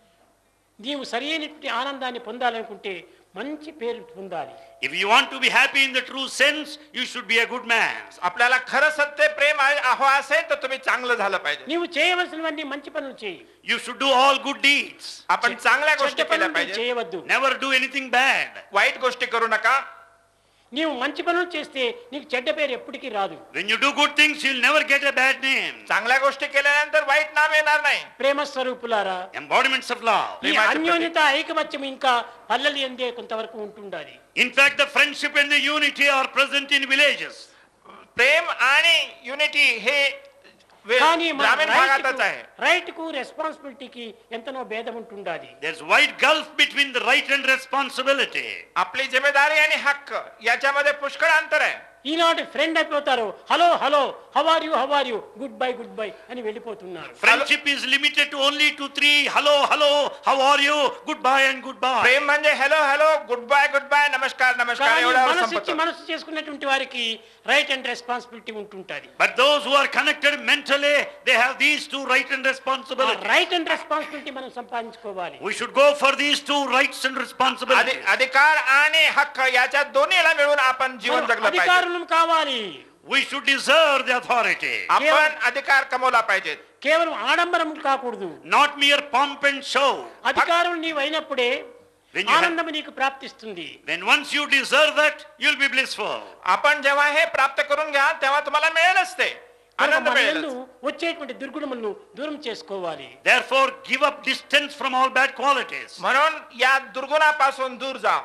నీవు సరైనటువంటి ఆనందాన్ని పొందాలనుకుంటే మంచి పేరు పొందాలి. If you want to be happy in the true sense, you should be a good man. आपल्याला खरं सत्य प्रेम हवं असेल तर तुम्ही चांगलं झालं पाहिजे. నీవు చేయవలసినవన్నీ మంచి పనులు చేయి. You should do all good deeds. आपण चांगल्या गोष्टी చెడ్డ केल्या పనులు पाहिजे. చేయవద్దు. Never do anything bad. वाईट गोष्टी करू नका. నీవు మంచి పనులు చేస్తే నీకు చెడ్డ పేరు ఎప్పటికీ రాదు. When you do good things, you'll never get a bad name. चांगल्या गोष्टी केल्यानंतर वाईट नाव येणार नाही. ప్రేమ స్వరూపులారా, Embodiments of love. ఈ ప్రేమాचे అన్యోన్యత ఐకమత్యం ఇంకా పల్లెలు ఎందే కొంతవరకు ఉంటుండాలి. In fact, the friendship and the unity are present in villages. प्रेम आणि युनिटी हे కానీ మన ग्रामीण भागातच आहे. రైట్ కు రెస్పాన్సిబిలిటీకి ఎంతనో భేదం ఉంటుండాలి. There's wide gulf between the right and responsibility. आपली जिम्मेदारी आणि हक्क याच्यामध्ये पुष्कळ अंतर आहे. ఈనాటి ఫ్రెండ్ అయిపోతారు, hello hello how are you goodbye అని వెళ్ళిపోతున్నారు. Friendship is limited to only 2-3 hello, how are you, goodbye and goodbye. प्रेम म्हणजे हॅलो हॅलो गुड बाय नमस्कार కానీ एवढ्यावर మనసు ఇచ్చి संपतं. మనసు చేసుకున్నటువంటి వారికి రైట్ అండ్ రెస్పాన్సిబిలిటీ ఉంటుంటది. But those who are connected mentally, they have these two right and responsibility. Right and responsibility మనం సంపాదించుకోవాలి. We should go for these two rights and responsibilities. अधिकार आणि हक्क याच्या दोन्हीला मिळून आपण जीवन మనం जगलं पाहिजे. అధికారులను కావాలి. We should deserve the authority. आपण अधिकार कमवला पाहिजे. కేవలం ఆడంబరం కాకూడదు. Not mere pomp and show. అధికారం నీవు అయినప్పుడే When you have- ఆనందం నీకు ప్రాప్తిస్తుంది. Then once you deserve that, you'll be blissful. आपण जेव्हा हे प्राप्त करून घ्या तेव्हा तुम्हाला मिळेलच ते కనుక आनंद మన मिळेल. యందు వచ్చేటువంటి దుర్గుణములను దూరం చేసుకోవాలి. Therefore, give up distance from all bad qualities. म्हणून या दुर्गुणापासून दूर जा.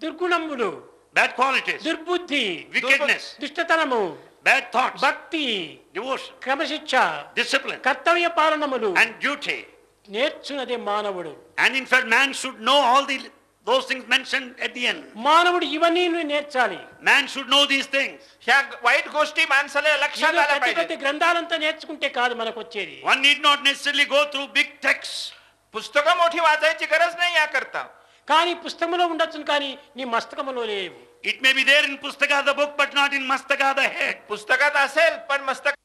దుర్గుణములు, bad qualities, దుర్బుద్ధి, wickedness, దుష్టతనము, bad thoughts, భక్తి, devotion, క్రమశిక్ష, discipline, కర్తవ్య పాలనములు and duty. నేర్చున్నదే మానవుడు. And in fact, man should know all those things mentioned at the end. మానవుడు ఇవన్నీ నేర్చాలి. Man should know these things. ह्या वाईट गोष्टी माणसाला लक्षात ఏదో आल्या పెద్ద పెద్ద पाहिजे. గ్రంథాలంతా నేర్చుకుంటే కాదు మనకు వచ్చేది. One need not necessarily go through big texts. पुस्तकं मोठी वाचायची गरज नाही याकरता. కానీ పుస్తకంలో ఉండొచ్చును, కానీ నీ మస్తకములో లేవు. It may be there in Pustaka the book, but not in Mastaka the head. पुस्तकात असेल पण मस्तक